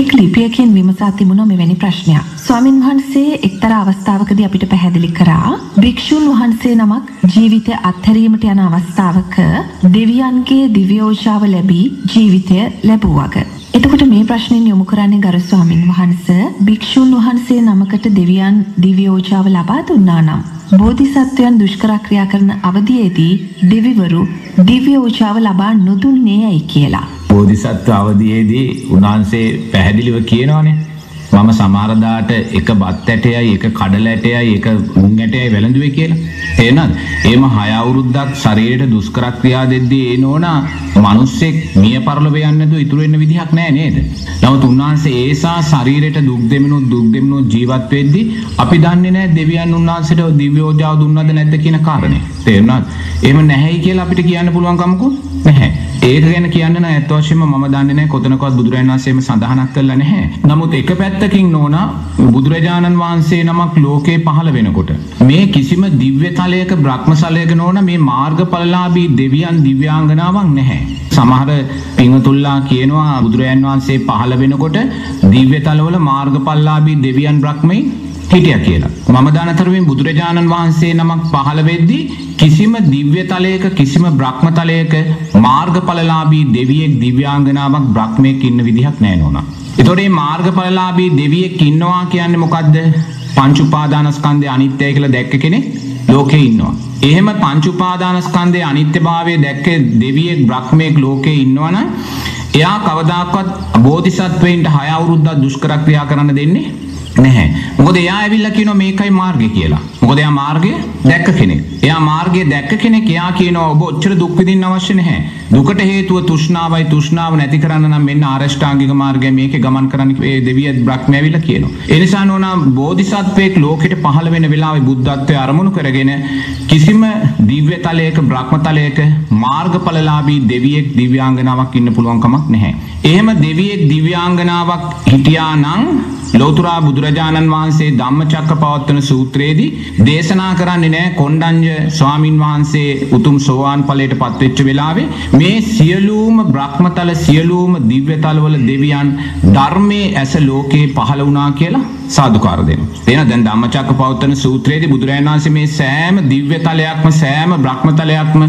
එක් ලිපියකින් විමසා තිබුණා මෙවැනි ප්‍රශ්නයක්. ස්වාමින් වහන්සේ එක්තරා අවස්ථාවකදී අපිට පැහැදිලි කරා භික්ෂුන් වහන්සේ නමක් ජීවිතය අත්හැරීමට යන අවස්ථාවක දෙවියන්ගේ දිව්‍යෝෂාව ලැබී ජීවිතය ලැබුවාක. එතකොට මේ ප්‍රශ්نين යොමු කරන්නේ ගරු ස්වාමින් වහන්සේ භික්ෂුන් වහන්සේ නමකට දෙවියන් දිව්‍යෝෂාව ලබා දුන්නා නම් බෝධිසත්වයන් දුෂ්කර ක්‍රියා කරන අවධියේදී දෙවිවරු දිව්‍යෝෂාව ලබා නොදුන්නේ ඇයි කියලා. බෝධිසත්ව අවධියේදී උන්වහන්සේ පැහැදිලිව කියනවානේ මම සමහරදාට එක බත් ඇටයයි එක කඩල ඇටයයි එක උන් ඇටයයි වැළඳුවේ කියලා. තේරෙනවද? එහෙම 6 අවුරුද්දක් ශරීරයට දුෂ්කර ක්‍රියා දෙද්දී ඒ නෝනා මිනිස්සෙක් මිය පරලොව යන්නේ නැතුව ඉතුරු වෙන්න විදිහක් නැහැ නේද? නමුත් උන්වහන්සේ ඒසා ශරීරයට දුක් දෙමිනුත් ජීවත් වෙද්දී අපි දන්නේ නැහැ දෙවියන් උන්වහන්සේට දිව්‍යෝජාව දුන්නද නැද්ද කියන කාරණේ. තේරුණාද? එහෙම නැහැයි කියලා අපිට කියන්න පුළුවන් කමකුත් නැහැ. ඒක ගැන කියන්න නම් ඇත්ත වශයෙන්ම මම දන්නේ නැහැ කොතනකවත් බුදුරජාණන් වහන්සේම සඳහනක් කළා නැහැ. නමුත් එක පැත්තකින් නෝනා බුදුරජාණන් වහන්සේ නමක් ලෝකේ පහළ වෙනකොට මේ කිසිම දිව්‍ය තලයක බ්‍රහ්මසලයක නෝනා මේ මාර්ගඵලලාභී දෙවියන් දිව්‍යාංගනාවක් නැහැ. සමහර පින්වතුන්ලා කියනවා බුදුරජාණන් වහන්සේ පහළ වෙනකොට දිව්‍ය තලවල මාර්ගඵලලාභී දෙවියන් බ්‍රහ්මයි හිටියා කියලා. මම දානතරමින් බුදුරජාණන් වහන්සේ නමක් පහළ වෙද්දී කිසිම දිව්‍ය තලයක කිසිම බ්‍රහ්ම තලයක මාර්ගඵලලාභී දෙවියෙක් දිව්‍යාංගනාවක් බ්‍රහ්මයෙක් ඉන්න විදිහක් නැහැ නෝනා. ඒතකොට මේ මාර්ගඵලලාභී දෙවියෙක් ඉන්නවා කියන්නේ මොකද්ද? පංච උපාදානස්කන්ධය අනිත්‍යයි කියලා දැක්ක කෙනෙක් ලෝකේ ඉන්නවා. එහෙම පංච උපාදානස්කන්ධයේ අනිත්‍යභාවය දැක්ක දෙවියෙක් බ්‍රහ්මයෙක් ලෝකේ ඉන්නවනම් එයා කවදාකවත් බෝධිසත්වයින්ට 6 අවුරුද්දක් දුෂ්කර ක්‍රියා කරන්න දෙන්නේ නැහැ. මොකද එයා ඇවිල්ලා කියනවා මේකයි මාර්ගය කියලා. මොකද එයා මාර්ගය දැක්ක කෙනෙක්. එයා මාර්ගය දැක්ක කෙනෙක් එයා කියනවා ඔබ ඔච්චර දුක් විඳින්න අවශ්‍ය නැහැ. දුකට හේතුව තෘෂ්ණාවයි. තෘෂ්ණාව නැති කරන්න නම් මෙන්න ආරෂ්ඨාංගික මාර්ගය මේකේ ගමන් කරන්න ඒ දෙවිය බ්‍රහ්ම ඇවිල්ලා කියනවා. ඒ නිසා නෝනා බෝධිසත්වයෙක් ලෝකෙට පහළ වෙන වෙලාවේ බුද්ධත්වයේ අරමුණු කරගෙන කිසිම දිව්‍ය තලයක බ්‍රහ්ම තලයක මාර්ගඵලලාභී දෙවියෙක් දිව්‍යාංගනාවක් ඉන්න පුළුවන් කමක් නැහැ. එහෙම දෙවියෙක් දිව්‍යාංගනාවක් හිටියා නම් ලෝතුරා බුදුරජාණන් වහන්සේ ධම්මචක්කපවත්තන සූත්‍රයේදී දේශනා කරන්නේ නැහැ කොණ්ඩඤ්ඤ ස්වාමින් වහන්සේ උතුම් සෝවාන් ඵලයට පත්වෙච්ච වෙලාවේ මේ සියලුම බ්‍රහ්මතල සියලුම දිව්‍යතලවල දෙවියන් ධර්මයේ ඇස ලෝකේ පහළ වුණා කියලා සාදුකාර දෙනවා. එහෙනම් දැන් ධම්මචක්කපවත්තන සූත්‍රයේදී බුදුරජාණන් වහන්සේ මේ සෑම දිව්‍යතලයක්ම සෑම බ්‍රහ්මතලයක්ම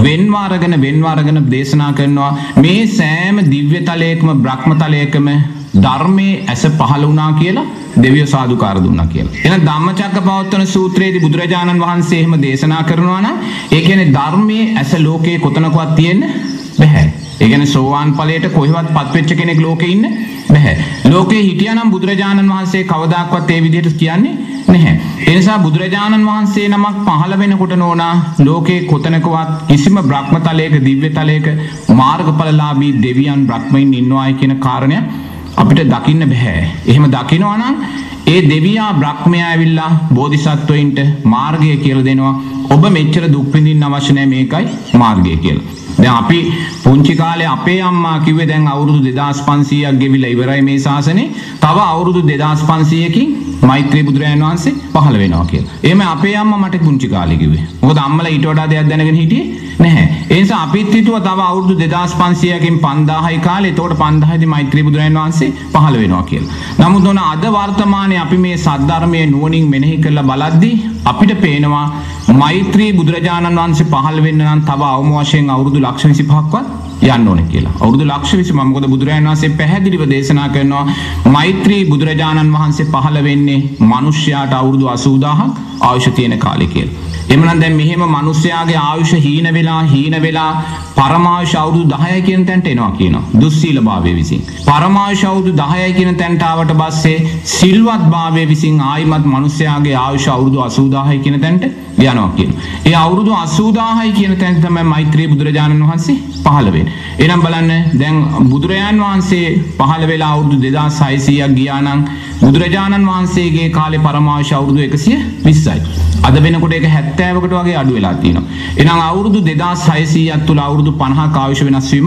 වෙන්වාරගෙන දේශනා කරනවා මේ සෑම දිව්‍යතලයකම බ්‍රහ්මතලයකම ධර්මයේ ඇස පහළ වුණා කියලා දෙවියෝ සාදුකාර දුන්නා කියලා. එහෙනම් ධම්මචක්කපවත්තන සූත්‍රයේදී බුදුරජාණන් වහන්සේ එහෙම දේශනා කරනවා නම් ඒ කියන්නේ ධර්මයේ ඇස ලෝකේ කොතනකවත් තියෙන්න බෑ. ඒ කියන්නේ සෝවාන් ඵලයට කොහෙවත් පත්වෙච්ච කෙනෙක් ලෝකේ ඉන්න බෑ. ලෝකේ හිටියානම් බුදුරජාණන් වහන්සේ කවදාක්වත් ඒ විදිහට කියන්නේ නැහැ. ඒ නිසා බුදුරජාණන් වහන්සේ නමක් පහළ වෙනකොට නෝනා ලෝකේ කොතනකවත් කිසිම බ්‍රහ්මතලයක දිව්‍යතලයක මාර්ගඵලලාභී දෙවියන් බ්‍රහ්මයින් ඉන්නවායි කියන කාරණය අපිට දකින්න බෑ. එහෙම දකිනවා නම් ඒ දෙවියා බ්‍රහ්මයා ඇවිල්ලා බෝධිසත්වයින්ට මාර්ගය කියලා දෙනවා. ඔබ මෙච්චර දුක් විඳින්න අවශ්‍ය නැහැ මේකයි මාර්ගය කියලා. දැන් අපි පුංචි කාලේ අපේ අම්මා කිව්වේ දැන් අවුරුදු 2500ක් ගෙවිලා ඉවරයි මේ ශාසනේ. තව අවුරුදු 2500කින් මෛත්‍රී බුදුරජාණන් වහන්සේ පහළ වෙනවා කියලා. එහෙම අපේ අම්මා මට පුංචි කාලේ කිව්වේ. මොකද අම්මලා ඊට වඩා දෙයක් දැනගෙන හිටියේ නැහැ. ඒ නිසා අපිත් හිතුවා තව අවුරුදු 2500කින් 5000යි කාලේ. එතකොට 5000දී මෛත්‍රී බුදුරජාණන් වහන්සේ පහළ වෙනවා කියලා. නමුත් ඔන්න අද වර්තමානයේ අපි මේ සද්ධර්මයේ නුවණින් මෙනෙහි කරලා බලද්දී අපිට පේනවා මෛත්‍රී බුදුරජාණන් වහන්සේ පහළ වෙන්න නම් තව අවම වශයෙන් අවුරුදු 25,000ක්වත් යන්න ඕනේ කියලා. අවුරුදු 25,000 මොකද බුදුරජාණන් වහන්සේ පැහැදිලිව දේශනා කරනවා මෛත්‍රී බුදුරජාණන් වහන්සේ පහළ වෙන්නේ මිනිස්යාට අවුරුදු 80000ක් ආයුෂ තියෙන කාලේ කියලා. එමනම් දැන් මෙහෙම මිනිස්යාගේ ආයුෂ හීන වෙලා පරමායුෂ අවුරුදු 10යි කියන තැනට එනවා කියනවා. දුස්සීල භාවයේ විසින්. පරමායුෂ අවුරුදු 10යි කියන තැනට ආවට පස්සේ සිල්වත් භාවයේ විසින් ආයිමත් මිනිස්යාගේ ආයුෂ අවුරුදු 80000යි කියන තැනට යනවා කියනවා. ඒ අවුරුදු 80000යි කියන තැන තමයි මෛත්‍රී බුදුරජාණන් වහන්සේ පහළ වෙන්නේ. එහෙනම් බලන්න දැන් බුදුරජාණන් වහන්සේ පහළ වෙලා අවුරුදු 2600ක් ගියා නම් බුදුරජාණන් වහන්සේගේ කාලේ පරමායුෂ අවුරුදු 120යි. අද වෙනකොට ඒක 70කට වගේ අඩු වෙලා තියෙනවා. එහෙනම් අවුරුදු 2600ක් තුල අවුරුදු 50ක ආයුෂ වෙනස් වීමක්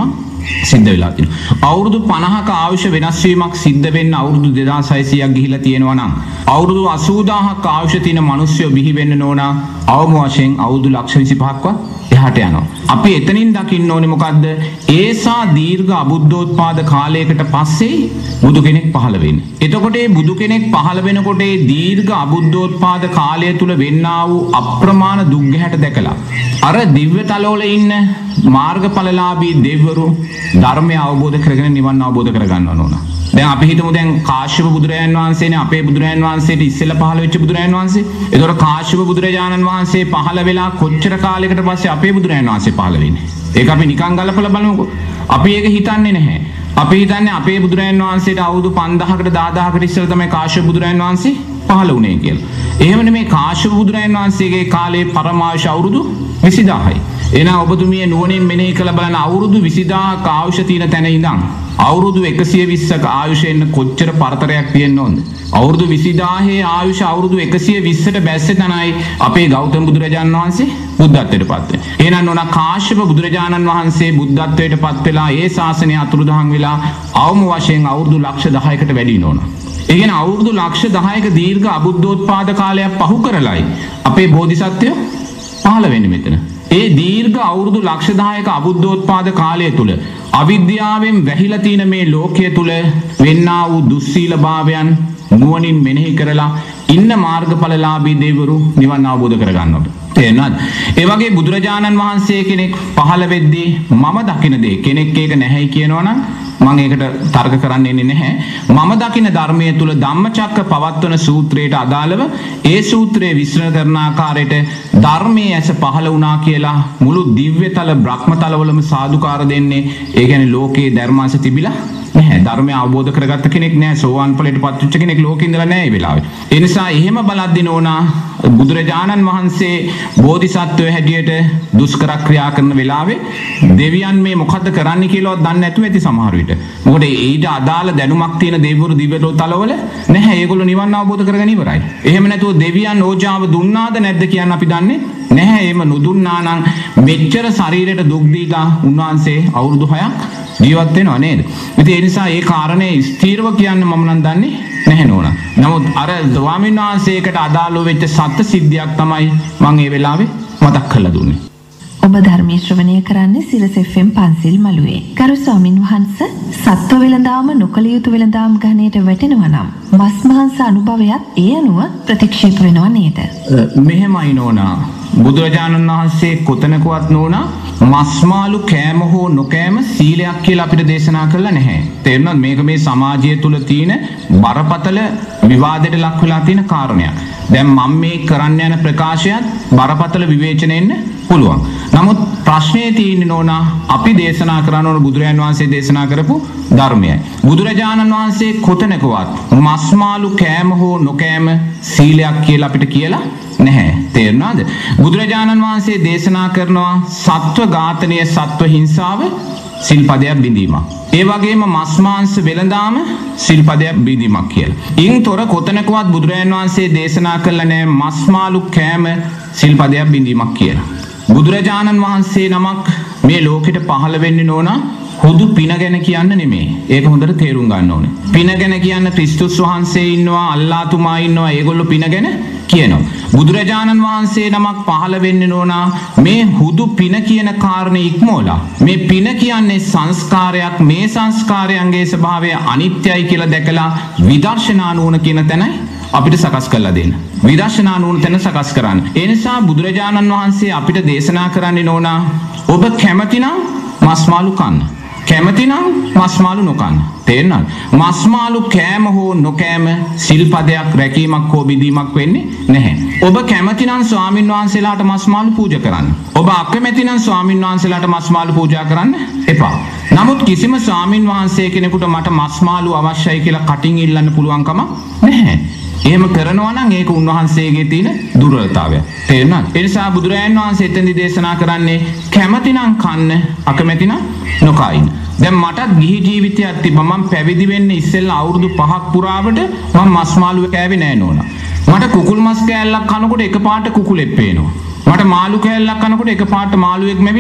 සිද්ධ වෙලා තියෙනවා. අවුරුදු 50ක ආයුෂ වෙනස් වීමක් සිද්ධ වෙන්න අවුරුදු 2600ක් ගිහිලා තියෙනවා නම් අවුරුදු 80000ක ආයුෂ තියෙන මිනිස්සු බිහි වෙන්න ඕන අවම වශයෙන් අවුරුදු 125ක්වත් එහාට යනවා. අපි එතනින් දකින්න ඕනේ මොකද්ද? ඒසා දීර්ඝ අබුද්ධෝත්පාද කාලයකට පස්සේ බුදු කෙනෙක් පහළ වෙන්නේ. එතකොට මේ බුදු කෙනෙක් පහළ වෙනකොට මේ දීර්ඝ අබුද්ධෝත්පාද කාලය තුල වෙන්නා වූ අප්‍රමාණ දුක් ගැහැට දැකලා අර දිව්‍ය තලවල ඉන්න මාර්ගඵලලාභී දෙවිවරු ධර්මය අවබෝධ කරගෙන නිවන් අවබෝධ කරගන්නව ඕන. දැන් අපි හිතමු දැන් කාශ්‍යප බුදුරජාණන් වහන්සේනේ අපේ බුදුරජාණන් වහන්සේට ඉස්සෙල්ලා පහළ වෙච්ච බුදුරජාණන් වහන්සේ. ඒතකොට කාශ්‍යප බුදුරජාණන් වහන්සේ පහළ වෙලා කොච්චර කාලයකට පස්සේ අපේ බුදුරජාණන් වහන්සේ පහළ වෙන්නේ? ඒක අපි නිකන් ගලපලා බලමුකෝ. අපි ඒක හිතන්නේ නැහැ. අපි හිතන්නේ අපේ බුදුරජාණන් වහන්සේට අවුරුදු 5000කට 10000කට ඉස්සෙල්ලා තමයි කාශ්‍යප බුදුරජාණන් වහන්සේ පහළ වුණේ කියලා. එහෙම නෙමෙයි කාශ්‍යප බුදුරජාණන් වහන්සේගේ කාලේ පරමායුෂ අවුරුදු 20000යි. එහෙනම් ඔබතුමිය නුවණින් මෙනෙහි කළ බලන අවුරුදු 20000ක ආයුෂ තියෙන තැන ඉඳන් අවුරුදු 120ක ආයුෂෙන් කොච්චර පරතරයක් තියෙන්න ඕනද? අවුරුදු 20000 ආයුෂ අවුරුදු 120ට බැස්සේ තමයි අපේ ගෞතම බුදුරජාණන් වහන්සේ බුද්ධත්වයට පත් වෙන්නේ. එහෙනම් නෝන කාශ්‍යප බුදුරජාණන් වහන්සේ බුද්ධත්වයට පත් වෙලා ඒ ශාසනය අතුරුදහන් වෙලා අවම වශයෙන් අවුරුදු 100000කට වැඩි නෝනා. ඒ කියන්නේ අවුරුදු 100000ක දීර්ඝ අබුද්ධෝත්පාද කාලයක් පහු කරලයි අපේ බෝධිසත්වයෝ පහළ වෙන්නේ මෙතන. ඒ දීර්ඝ අවුරුදු 100000ක අබුද්ධෝත්පාද කාලය තුල අවිද්‍යාවෙන් වැහිලා තියෙන මේ ලෝකයේ තුල වෙන්නා වූ දුස්සීලභාවයන් නුවණින් මෙනෙහි කරලා ඉන්න මාර්ගඵලලාභී දෙවිවරු නිවන් අවබෝධ කරගන්නවා. තේරෙනවද? ඒ වගේ බුදුරජාණන් වහන්සේ කෙනෙක් පහළ වෙද්දී මම දකින දේ කෙනෙක් ඒක නැහැයි කියනවනම් මම ඒකට තර්ක කරන්න එන්නේ නැහැ. මම දකින ධර්මයේ තුල ධම්මචක්ක පවත්වන සූත්‍රයට අදාළව ඒ සූත්‍රයේ විශ්ලේෂණය කරන ආකාරයට ධර්මයේ ඇස පහළ වුණා කියලා මුළු දිව්‍යතල බ්‍රහ්මතලවලම සාදුකාර දෙන්නේ. ඒ කියන්නේ ලෝකේ ධර්මාංශ තිබිලා නැහැ. ධර්මය අවබෝධ කරගත්ත කෙනෙක් නැහැ. සෝවාන් ඵලයට පත් වෙච්ච කෙනෙක් ලෝකේ ඉඳලා නැහැ මේ වෙලාවේ. ඒ නිසා එහෙම බලද්දී නෝනා බුදුරජාණන් වහන්සේ බෝධිසත්වය හැටියට දුෂ්කර ක්‍රියා කරන වෙලාවේ දෙවියන් මේ මොකද්ද කරන්න කියලාවත් දන්නේ නැතුව ඇති සමහර විට. මොකද ඊට අදාළ දැනුමක් තියෙන දෙවිවරු දිව්‍යලෝ තලවල නැහැ. ඒගොල්ලෝ නිවන් අවබෝධ කරගෙන ඉවරයි. එහෙම නැතුව දෙවියන් ඕජාව දුන්නාද නැද්ද කියන්න අපි දන්නේ නැහැ. එහෙම නොදුන්නා නම් මෙච්චර ශරීරයට දුක් දීලා උන්වහන්සේ අවුරුදු 6ක් ජීවත් වෙනව නේද? ඉතින් ඒ නිසා ඒ කාරණේ ස්ථීරව කියන්න මම නම් දන්නේ නැහැ නෝනා. නමුත් අර ස්වාමීන් වහන්සේකට අදාළව වෙච්ච සත්‍ය සිද්ධියක් තමයි මම ඒ වෙලාවේ මතක් කරලා දුන්නේ. ඔබ ධර්මයේ ශ්‍රවණය කරන්නේ සිරස FM පන්සිල් මළුවේ. ගරු ස්වාමින් වහන්සේ සත්ව වෙළඳාම නොකළ යුතු වෙළඳාම් ගණයට වැටෙනවා නම් මස් මාංශ අනුභවයත් ඒ අනුව ප්‍රතික්ෂේප වෙනවා නේද? මෙහෙමයි නෝනා. බුදුරජාණන් වහන්සේ කොතනකවත් නෝනා මස්මාලු කෑම හෝ නොකෑම සීලයක් කියලා අපිට දේශනා කළා නැහැ. තේරුණාද? මේක මේ සමාජය තුල තියෙන බරපතල විවාදයට ලක් වෙලා තියෙන කාරණයක්. දැන් මම මේ කරන්න යන ප්‍රකාශයත් බරපතල විවේචනෙන්න පුළුවන්. නමුත් ප්‍රශ්නේ තියෙන්නේ නෝනා අපි දේශනා කරන ඕන බුදුරජාණන් වහන්සේ දේශනා කරපු ධර්මයයි. බුදුරජාණන් වහන්සේ කොතනකවත් මස්මාලු කෑම හෝ නොකෑම සීලයක් කියලා අපිට කියලා නැහැ. තේරුණාද? බුදුරජාණන් වහන්සේ දේශනා කරනවා සත්ව ඝාතනය සත්ව හිංසාව සිල්පදයක් බිඳීමක්. ඒ වගේම මස් මාංශ වෙළඳාම සිල්පදයක් බිඳීමක් කියලා. ඉන්තොර කොතනකවත් බුදුරජාණන් වහන්සේ දේශනා කළා නැහැ මස් මාළු කෑම සිල්පදයක් බිඳීමක් කියලා. බුදුරජාණන් වහන්සේ නමක් මේ ලෝකෙට පහළ වෙන්නේ නෝනා හුදු පින ගැන කියන්න නෙමෙයි. ඒක හොඳට තේරුම් ගන්න ඕනේ. පින ගැන කියන්න ක්‍රිස්තුස් වහන්සේ ඉන්නවා, අල්ලාහ්තුමා ඉන්නවා. ඒගොල්ලෝ පින ගැන කියනවා. බුදුරජාණන් වහන්සේ නමක් පහළ වෙන්නේ නෝනා මේ හුදු පින කියන කාරණේ ඉක්මෝලා. මේ පින කියන්නේ සංස්කාරයක්. මේ සංස්කාරයන්ගේ ස්වභාවය අනිත්‍යයි කියලා දැකලා විදර්ශනා නුවණ කියන තැනයි අපිට සකස් කරලා දෙන්න. විදර්ශනා නුවණ තැන සකස් කරන්න. ඒ නිසා බුදුරජාණන් වහන්සේ අපිට දේශනා කරන්නේ නෝනා ඔබ කැමතිනම් මස් මාළු කන්න. කැමතිනම් මස් මාළු නොකන්න. තේරෙනවද? මස් මාළු කෑම හෝ නොකෑම සිල්පදයක් රැකීමක් හෝ බිඳීමක් වෙන්නේ නැහැ. ඔබ කැමතිනම් ස්වාමින් වහන්සේලාට මස් මාළු පූජා කරන්න. ඔබ අකමැතිනම් ස්වාමින් වහන්සේලාට මස් මාළු පූජා කරන්න එපා. නමුත් කිසිම ස්වාමින් වහන්සේ කෙනෙකුට මට මස් මාළු අවශ්‍යයි කියලා කටින් ඉල්ලන්න පුළුවන් කම නැහැ. එහෙම කරනවා නම් ඒක උන්වහන්සේගේ තියෙන දුර්වලතාවය. තේරුණාද? ඒ නිසා බුදුරජාණන් වහන්සේ එතෙන්දි දේශනා කරන්නේ කැමතිනම් කන්න, අකමැතිනම් නොකයින්. දැන් මටත් ගිහි ජීවිතයක් තිබ්බා. මම පැවිදි වෙන්න ඉස්සෙල්ලා අවුරුදු 5ක් පුරාවට මම මස් මාළු කෑවේ නෑ නෝනා. මට කුකුල් මස් කෑල්ලක් කනකොට එකපාරට කුකුලෙක් පේනවා. මට මාළු කෑල්ලක් කනකොට එකපාරට මාළුවෙක් මැවිලා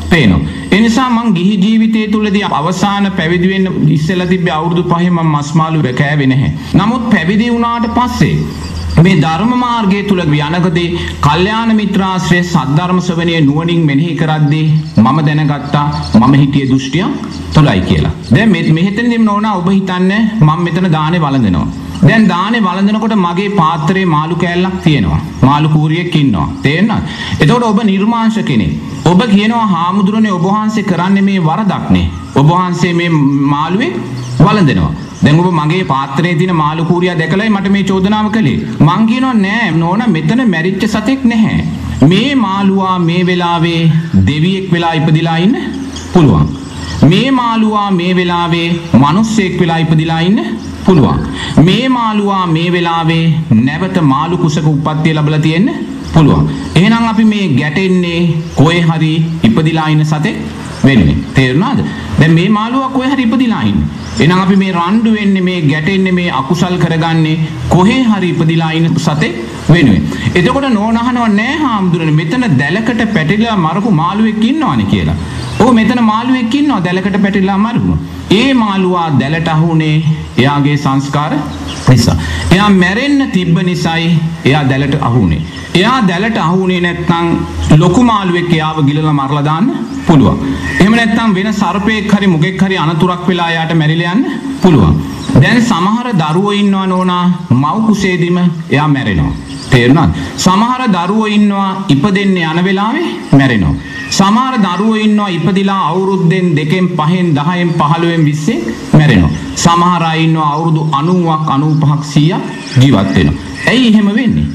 පේනවා. ඒ නිසා මං ගිහි ජීවිතය තුළදී අවසාන පැවිදි වෙන්න ඉස්සෙල්ලා තිබ්බ අවුරුදු 5 මම මස් මාළු කෑවේ නැහැ. නමුත් පැවිදි වුණාට පස්සේ මේ ධර්ම මාර්ගය තුල යනකදී කල්යාණ මිත්‍රාශ්‍රය සද්ධර්ම ශ්‍රවණයේ නුවණින් මෙනෙහි කරද්දී මම දැනගත්තා මම හිතියේ දෘෂ්ටිය තොලයි කියලා. දැන් මෙහෙතනදී නෝනා ඔබ හිතන්නේ මම මෙතන දානේ වළඳනවා. දැන් දානේ වළඳනකොට මගේ පාත්‍රයේ මාළු කෑල්ලක් තියෙනවා. මාළු කූරියෙක් ඉන්නවා. තේරෙනවද? එතකොට ඔබ නිර්මාංශ කෙනෙක්. ඔබ කියනවා හාමුදුරනේ ඔබ වහන්සේ කරන්නේ මේ වරදක්නේ. ඔබ වහන්සේ මේ මාළුවේ වළඳනවා. දැන් ඔබ මගේ පාත්‍රයේ තියෙන මාළු කූරියා දැකලායි මට මේ චෝදනාව කළේ. මං කියනවා නෑ නෝනා මෙතන මැරිච්ච සතෙක් නැහැ. මේ මාළුවා මේ වෙලාවේ දෙවියෙක් වෙලා ඉපදිලා ඉන්න පුළුවන්. මේ මාළුවා මේ වෙලාවේ මිනිස්සෙක් වෙලා ඉපදිලා ඉන්න පුළුවන්. මේ මාළුවා මේ වෙලාවේ නැවත මාළු කුසක උප්පත්තිය ලැබලා තියෙන්න පුළුවන්. එහෙනම් අපි මේ ගැටෙන්නේ කොහේ හරි ඉපදිලා ඉන්න සතෙක් වෙන්නේ. තේරුණාද? දැන් මේ මාළුවා කොහේ හරි ඉපදිලා ඉන්නේ. එහෙනම් අපි මේ රණ්ඩු වෙන්නේ මේ ගැටෙන්නේ මේ අකුසල් කරගන්නේ කොහේ හරි ඉපදිලා ඉන්න සතෙක් වෙනුවෙන්. එතකොට නෝනහනව නෑ හාමුදුරනේ මෙතන දැලකට පැටිලා මරපු මාළුවෙක් ඉන්නවනේ කියලා. ඔව් මෙතන මාළුවෙක් ඉන්නවා දැලකට පැටිලා මරපු. ඒ මාළුවා දැලට අහුනේ එයාගේ සංස්කාර නිසා. එයා මැරෙන්න තිබ්බ නිසායි එයා දැලට අහුනේ. එයා දැලට අහුනේ නැත්නම් ලොකු මාළුවෙක් එයාව ගිලලා මරලා දාන්න පුළුවන්. එහෙම නැත්නම් වෙන සර්පෙක් හරි මුගෙක් හරි අනතුරක් වෙලා එයාට මැරිලා යන්න පුළුවන්. දැන් සමහර දරුවෝ ඉන්නවා නෝනා මව් කුසේදීම එයා මැරෙනවා. තේරුණාද? සමහර දරුවෝ ඉන්නවා ඉපදෙන්න යන වෙලාවේ මැරෙනවා. සමහර දරුවෝ ඉන්නවා ඉපදිලා අවුරුද්දෙන් 2න් 5න් 10න් 15න් 20න් මැරෙනවා. සමහර අය ඉන්නවා අවුරුදු 90ක් 95ක් 100ක් ජීවත් වෙනවා. ඇයි එහෙම වෙන්නේ?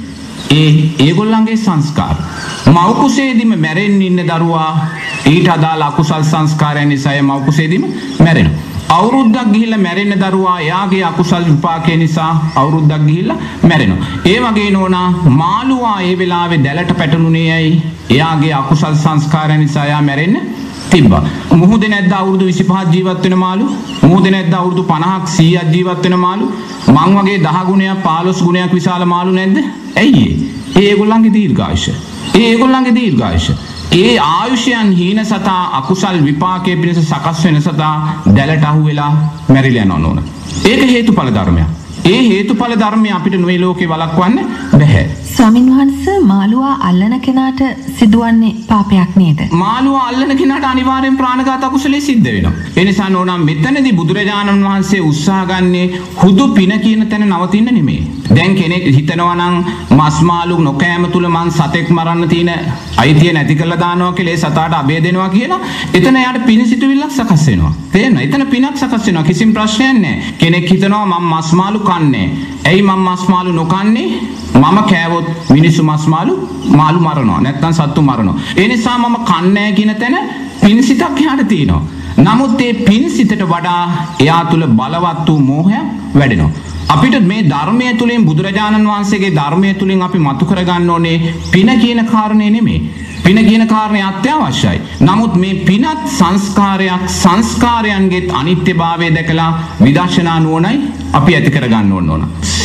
ඒගොල්ලන්ගේ සංස්කාර. මව් කුසේදීම මැරෙන්න ඉන්න දරුවා ඊට අදාළ අකුසල් සංස්කාරයන් නිසා මව් කුසේදීම මැරෙනවා. අවුරුද්දක් ගිහිල්ලා මැරෙන්න දරුවා එයාගේ අකුසල් විපාකේ නිසා අවුරුද්දක් ගිහිල්ලා මැරෙනවා. ඒ වගේ නෝනා මාළුවා ඒ වෙලාවේ දැලට පැටළුනේ ඇයි? එයාගේ අකුසල් සංස්කාරයන් නිසා එයා මැරෙන්න තිබ්බා. මුහුදේ නැද්ද අවුරුදු 25ක් ජීවත් වෙන මාළු? මුහුදේ නැද්ද අවුරුදු 50ක් 100ක් ජීවත් වෙන මාළු? මං වගේ 10 ගුණයක් 15 ගුණයක් විශාල මාළු නැද්ද? ඇයි ඒ? ඒගොල්ලන්ගේ දීර්ඝායුෂ. ඒගොල්ලන්ගේ දීර්ඝායුෂ. ඒ ආයුෂයන් හීන සතා අකුසල් විපාකයේ පිණිස සකස් වෙන සතා දැලට අහු වෙලා මැරිලා යනවා නෝන. ඒක හේතුඵල ධර්මයක්. ඒ හේතුඵල ධර්මය අපිට මේ ලෝකේ වළක්වන්න බැහැ. ස්වාමින් වහන්සේ මාළුවා අල්ලන කෙනාට සිදුවන්නේ පාපයක් නේද? මාළුවා අල්ලන කෙනාට අනිවාර්යෙන් ප්‍රාණඝාත අකුසලයේ සිද්ධ වෙනවා. ඒ නිසා නෝනා මෙතනදී බුදුරජාණන් වහන්සේ උත්සාහ ගන්නේ හුදු පින කියන තැන නවතින්න නෙමෙයි. දැන් කෙනෙක් හිතනවා නම් මස් මාළු නොකෑම තුල මං සතෙක් මරන්න තියෙන අයිතිය නැති කරලා දානවා කියලා ඒ සතාට අබේ දෙනවා කියලා එතන යාට පින සිතුවිල්ලක් සකස් වෙනවා. තේරෙනවද? එතන පිනක් සකස් වෙනවා. කිසිම ප්‍රශ්නයක් නැහැ. කෙනෙක් හිතනවා මම මස් මාළු කන්නේ. ඇයි මම මස් මාළු නොකන්නේ? මම කෑවොත් මිනිස්සු මස් මාළු මරනවා. නැත්නම් සත්තු මරනවා. ඒ නිසා මම කන්නේ කියන තැන පින්සිතක් එයාට තියෙනවා. නමුත් මේ පින්සිතට වඩා එයා තුල බලවත් වූ මෝහයක් වැඩෙනවා. අපිට මේ ධර්මය තුලින් බුදුරජාණන් වහන්සේගේ ධර්මය තුලින් අපි මතු කරගන්න ඕනේ පින කියන කාරණේ නෙමෙයි. පින කියන කාරණේ අත්‍යවශ්‍යයි. නමුත් මේ පිනත් සංස්කාරයක් සංස්කාරයන්ගේ අනිත්‍යභාවය දැකලා විදර්ශනා නුවණයි අපි ඇති කරගන්න ඕන.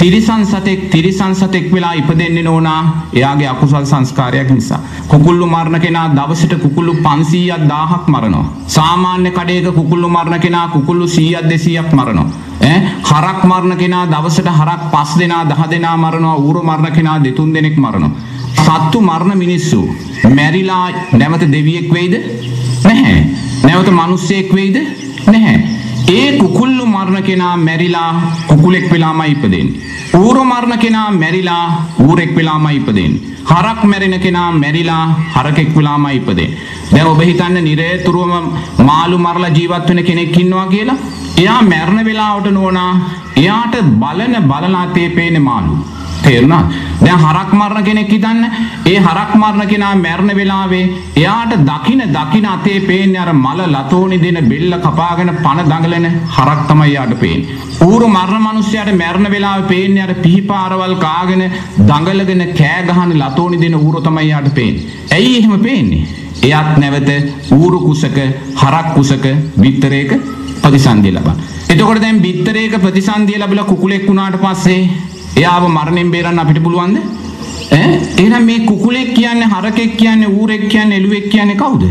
තිරිසන් සතෙක් වෙලා ඉපදෙන්නේ නෝනා එයාගේ අකුසල් සංස්කාරයක් නිසා. කුකුල්ලු මරණ කෙනා දවසට කුකුල්ලු 500ක් 1000ක් මරනවා. සාමාන්‍ය කඩේක කුකුල්ලු මරණ කෙනා කුකුල්ලු 100ක් 200ක් මරනවා. හරක් මරණ කෙනා දවසට හරක් 5 දෙනා 10 දෙනා මරනවා. ඌරු මරණ කෙනා 2-3 දෙනෙක් මරනවා. සත්තු මරණ මිනිස්සු මැරිලා නැවත දෙවියෙක් වෙයිද? නැහැ. නැවත මිනිස්සෙක් වෙයිද? නැහැ. ඒ කුකුල්ලු මරණ කෙනා මැරිලා කුකුලෙක් වෙලාමයි ඉපදෙන්නේ. ඌරු මරණ කෙනා මැරිලා ඌරෙක් වෙලාමයි ඉපදෙන්නේ. හරක් මැරෙන කෙනා මැරිලා හරකෙක් වෙලාමයි ඉපදෙන්නේ. දැන් ඔබ හිතන්නේ නිරේතුරුවම මාළු මරලා ජීවත් වෙන කෙනෙක් ඉන්නවා කියලා? එයා මැරෙන වෙලාවට නෝනා එයාට බලනාතේ පේන්නේ මාළු. තේරුණා? දැන් හරක් මරණ කෙනෙක් හිතන්න. ඒ හරක් මරණ කෙනා මැරෙන වෙලාවේ එයාට දකින අතේ පේන්නේ අර මල ලතෝනි දෙන බෙල්ල කපාගෙන පණ දඟලන හරක් තමයි යාට පේන්නේ. ඌරු මරණ මිනිස්සයාට මැරෙන වෙලාවේ පේන්නේ අර පිහිපාරවල් කාගෙන දඟලගෙන කෑ ගහන ලතෝනි දෙන ඌරු තමයි යාට පේන්නේ. ඇයි එහෙම පේන්නේ? එයාත් නැවත ඌරු කුසක හරක් කුසක විතරේක ප්‍රතිසන්දිය ලබන. එතකොට දැන් විතරේක ප්‍රතිසන්දිය ලැබිලා කුකුලෙක් වුණාට පස්සේ එයාව මරණයෙන් බේරන්න අපිට පුළුවන්ද? එහෙනම් මේ කුකුලෙක් කියන්නේ හරකෙක් කියන්නේ ඌරෙක් කියන්නේ එළුවෙක් කියන්නේ කවුද?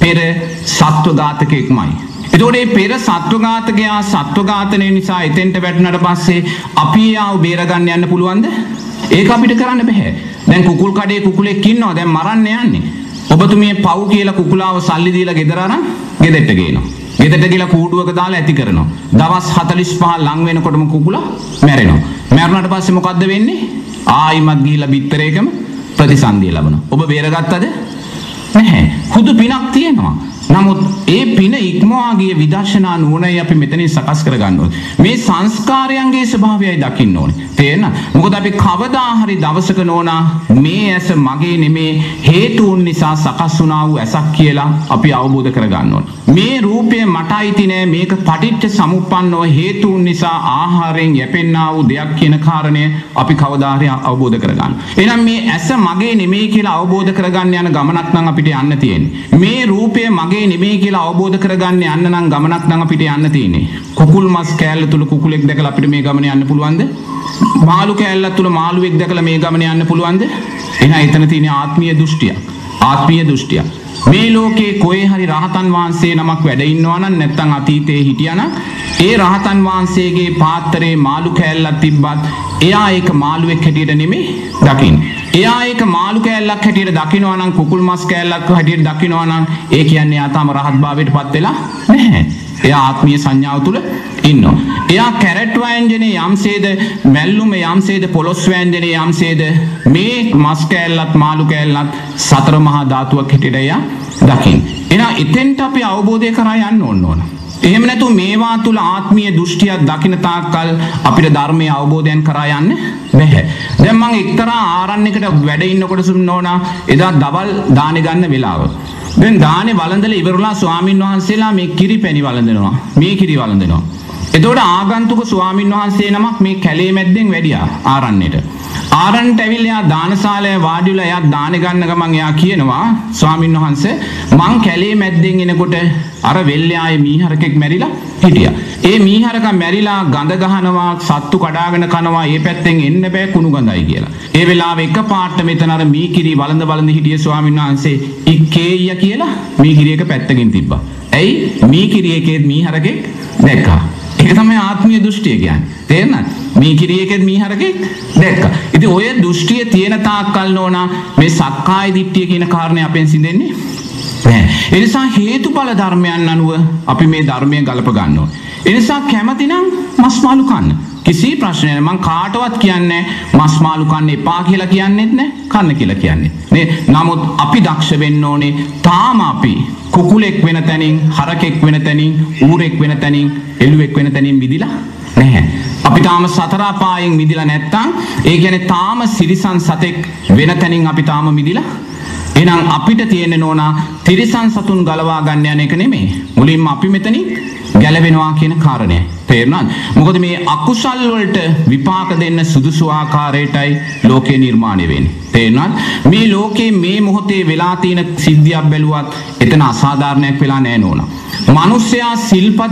පෙර සත්ව ඝාතකයෙක්මයි. එතකොට මේ පෙර සත්ව ඝාතකයා සත්ව ඝාතනය නිසා එතෙන්ට වැටුණාට පස්සේ අපි ආව බේරගන්න යන්න පුළුවන්ද? ඒක අපිට කරන්න බෑ. දැන් කුකුල් කඩේ කුකුලෙක් ඉන්නවා දැන් මරන්න යන්නේ. ඔබතුමිය පව් කියලා කුකුලාව සල්ලි දීලා ගෙදර අරන් ගෙදරට ගේනවා. ගෙදරට ගිහලා කූඩුවක දාලා ඇති කරනවා. දවස් 45 ලං වෙනකොටම කුකුලා මැරෙනවා. මැරුණාට පස්සේ මොකද්ද වෙන්නේ? ආයිමත් ගිහිලා බිත්තරේකම ප්‍රතිසන්දිය ලබනවා. ඔබ බේරගත්තද? නැහැ. හුදු පිනක් තියෙනවා. නමුත් ඒ පින ඉක්මවා ගිය විදර්ශනා නුවණයි අපි මෙතනින් සකස් කරගන්න ඕනේ. මේ සංස්කාරයන්ගේ ස්වභාවයයි දකින්න ඕනේ. තේරෙනවද? මොකද අපි කවදා හරි දවසක නෝනා මේ ඇස මගේ නෙමේ හේතුන් නිසා සකස් වුණා වූ ඇසක් කියලා අපි අවබෝධ කරගන්න ඕනේ. මේ රූපය මට අයිති නෑ මේක පටිච්ච සමුප්පන්නව හේතුන් නිසා ආහාරයෙන් යැපෙන්නා වූ දෙයක් කියන කාරණය අපි කවදා හරි අවබෝධ කරගන්න. එහෙනම් මේ ඇස මගේ නෙමේ කියලා අවබෝධ කරගන්න යන ගමනක් නම් අපිට යන්න තියෙන්නේ. මේ රූපය මගේ නෙමෙයි කියලා අවබෝධ කරගන්න යන්න නම් ගමනක් නම් අපිට යන්න තියෙන්නේ. කුකුල් මස් කෑල්ල තුල කුකුලෙක් දැකලා අපිට මේ ගමන යන්න පුළුවන්ද? මාළු කෑල්ල තුල මාළුවෙක් දැකලා මේ ගමන යන්න පුළුවන්ද? එහෙනම් එතන තියෙන ආත්මීය දෘෂ්ටිය. ආත්මීය දෘෂ්ටිය. මේ ලෝකේ කොහේ හරි රහතන් වහන්සේ නමක් වැඩ ඉන්නවා නම් නැත්නම් අතීතයේ හිටියා නම් ඒ රහතන් වහන්සේගේ පාත්‍රයේ මාළු කෑල්ලක් තිබ්බත් එයා ඒක මාළුවෙක් හැටියට නෙමෙයි දකින්නේ. එයා ඒක මාළු කෑල්ලක් හැටියට දකිනවා නම් කුකුල් මස් කෑල්ලක් හැටියට දකිනවා නම් ඒ කියන්නේ එයා තාම රහත් භාවයට පත් වෙලා නැහැ. එයා ආත්මීය සංඥාව තුල ඉන්නවා. එයා කැරට් වෑංජනේ යම්සේද මැල්ලුම යම්සේද පොලොස් වෑංජනේ යම්සේද මේ මස් කෑල්ලත් මාළු කෑල්ලත් සතර මහා ධාතුවක් හැටියට එයා දකින්නේ. එහෙනම් එතෙන්ට අපි අවබෝධය කරා යන්න ඕන. එහෙම නැතු මේවා තුල ආත්මීය දෘෂ්ටියක් දකින්න තාක්කල් අපිට ධර්මයේ අවබෝධයන් කරා යන්න බැහැ. දැන් මම එක්තරා ආරණ්‍යයකට වැඩ ඉන්නකොට සුන්නෝනා එදා දවල් දානේ ගන්න වෙලාව. දැන් දානේ වළඳලා ඉවරලා ස්වාමින් වහන්සේලා මේ කිරි පැණි වළඳනවා. මේ කිරි වළඳනවා. එතකොට ආගන්තුක ස්වාමින් වහන්සේ නමක් මේ කැලේ මැද්දෙන් වැඩියා ආරණ්‍යට. ආරණ්‍යට ඇවිල්ලා එයා දානශාලාවේ වාඩි වෙලා එයා දානේ ගන්න ගමන් එයා කියනවා ස්වාමින් වහන්සේ මං කැලේ මැද්දෙන් එනකොට අර වෙල්යායේ මීහරකෙක් මැරිලා හිටියා. ඒ මීහරකා මැරිලා ගඳ ගහනවා සත්තු කඩාගෙන කනවා ඒ පැත්තෙන් එන්න බෑ කුණු ගඳයි කියලා. ඒ වෙලාවේ එකපාරට මෙතන අර මීකිරි වළඳ හිටිය ස්වාමීන් වහන්සේ ඉක්කේය කියලා මීකිරි එක පැත්තකින් තිබ්බා. ඇයි මීකිරි එකේ මීහරකෙක් දැක්කා. ඒක තමයි ආත්මීය දෘෂ්ටිය කියන්නේ. තේරෙනවද? මීකිරි එකේ මීහරකෙක් දැක්කා. ඉතින් ඔය දෘෂ්ටිය තියෙන තාක්කල් නෝනා මේ සක්කාය දිට්ඨිය කියන කාරණේ අපෙන් සිඳෙන්නේ නැහැ. ඒ නිසා හේතුඵල ධර්මයන් අනුව අපි මේ ධර්මය ගලප ගන්න ඕනේ. ඒ නිසා කැමති නම් මස් මාළු කන්න. කිසි ප්‍රශ්නයක් නැහැ. මං කාටවත් කියන්නේ මස් මාළු කන්න එපා කියලා කියන්නේත් නැහැ. කන්න කියලා කියන්නේ. නේ? නමුත් අපි දක්ෂ වෙන්න ඕනේ. තාම අපි කුකුලෙක් වෙන තැනින්, හරකෙක් වෙන තැනින්, ඌරෙක් වෙන තැනින්, එළුවෙක් වෙන තැනින් මිදිලා නැහැ. අපි තාම සතර අපායෙන් මිදිලා නැත්තම් ඒ කියන්නේ තාම සිරිසන් සතෙක් වෙන තැනින් අපි තාම මිදිලා එහෙනම් අපිට තියෙන්නේ නෝනා තිරිසන් සතුන් ගලවා ගන්න යන එක නෙමෙයි. මුලින්ම අපි මෙතනින් ගැලවෙනවා කියන කාරණය. තේරුණාද? මොකද මේ අකුසල් වලට විපාක දෙන්න සුදුසු ආකාරයටයි ලෝකේ නිර්මාණය වෙන්නේ. තේරුණාද? මේ ලෝකේ මේ මොහොතේ වෙලා තියෙන සිද්ධියක් බැලුවත් එතන අසාධාරණයක් වෙලා නැහැ නෝනා. මිනිස්සයා සිල්පද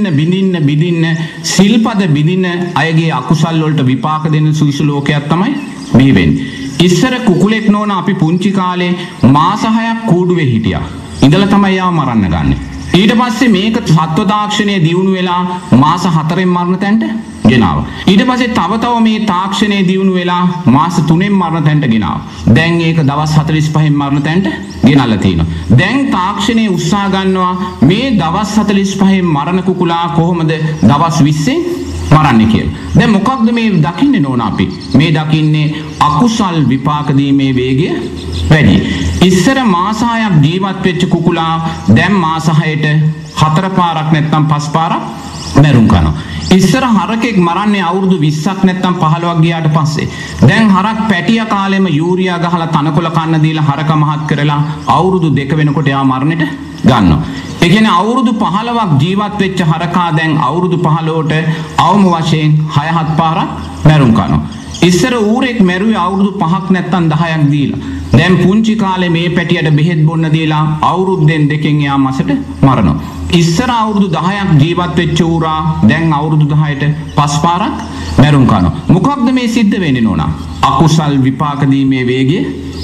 බිඳින්න සිල්පද බිඳින්න අයගේ අකුසල් වලට විපාක දෙන්න සුදුසු ලෝකයක් තමයි මේ වෙන්නේ. ඉස්සර කුකුලෙක් නෝන අපි පුංචි කාලේ මාස 6ක් කූඩුවේ හිටියා. ඉඳලා තමයි යාව මරන්න ගන්නෙ. ඊට පස්සේ මේක සත්ව තාක්ෂණය දියුණු වෙලා මාස 4න් මරණ තැනට ගෙනාවා. ඊට පස්සේ තව මේ තාක්ෂණය දියුණු වෙලා මාස 3න් මරණ තැනට ගෙනාවා. දැන් ඒක දවස් 45න් මරණ තැනට ගෙනල්ලා තිනවා. දැන් තාක්ෂණය උත්සාහ ගන්නවා මේ දවස් 45න් මරණ කුකුලා කොහොමද දවස් 20න් මරන්නේ කියලා. දැන් මොකක්ද මේ දකින්නේ නෝන අපි? මේ දකින්නේ අකුසල් විපාක දීමේ වේගය වැඩි. ඉස්සර මාස 6ක් ජීවත් වෙච්ච කුකුලා දැන් මාස 6ට 4 පාරක් නැත්නම් 5 පාරක් මැරුම් කරනවා. ඉස්සර හරකෙක් මරන්නේ අවුරුදු 20ක් නැත්නම් 15ක් ගියාට පස්සේ. දැන් හරක් පැටිය කාලෙම යූරියා ගහලා තනකොළ කන්න දීලා හරක මහත් කරලා අවුරුදු 2 වෙනකොට එයා මරණයට ගන්නවා. ඒ කියන්නේ අවුරුදු 15ක් ජීවත් වෙච්ච හරකා දැන් අවුරුදු 15ට අවම වශයෙන් 6-7 පාරක් මැරුම් කරනවා. ඉස්සර ඌරෙක් මැරුවේ අවුරුදු 5ක් නැත්නම් 10ක් දීලා. දැන් පුංචි කාලේ මේ පැටියට බෙහෙත් බොන්න දීලා අවුරුද්දෙන් 2කින් එයා මාසෙට මරනවා. ඉස්සර අවුරුදු 10ක් ජීවත් වෙච්ච ඌරා දැන් අවුරුදු 10ට 5 පාරක් මැරුම් කරනවා. මොකක්ද මේ සිද්ධ වෙන්නේ නෝනා? අකුසල් විපාක දීමේ වේගය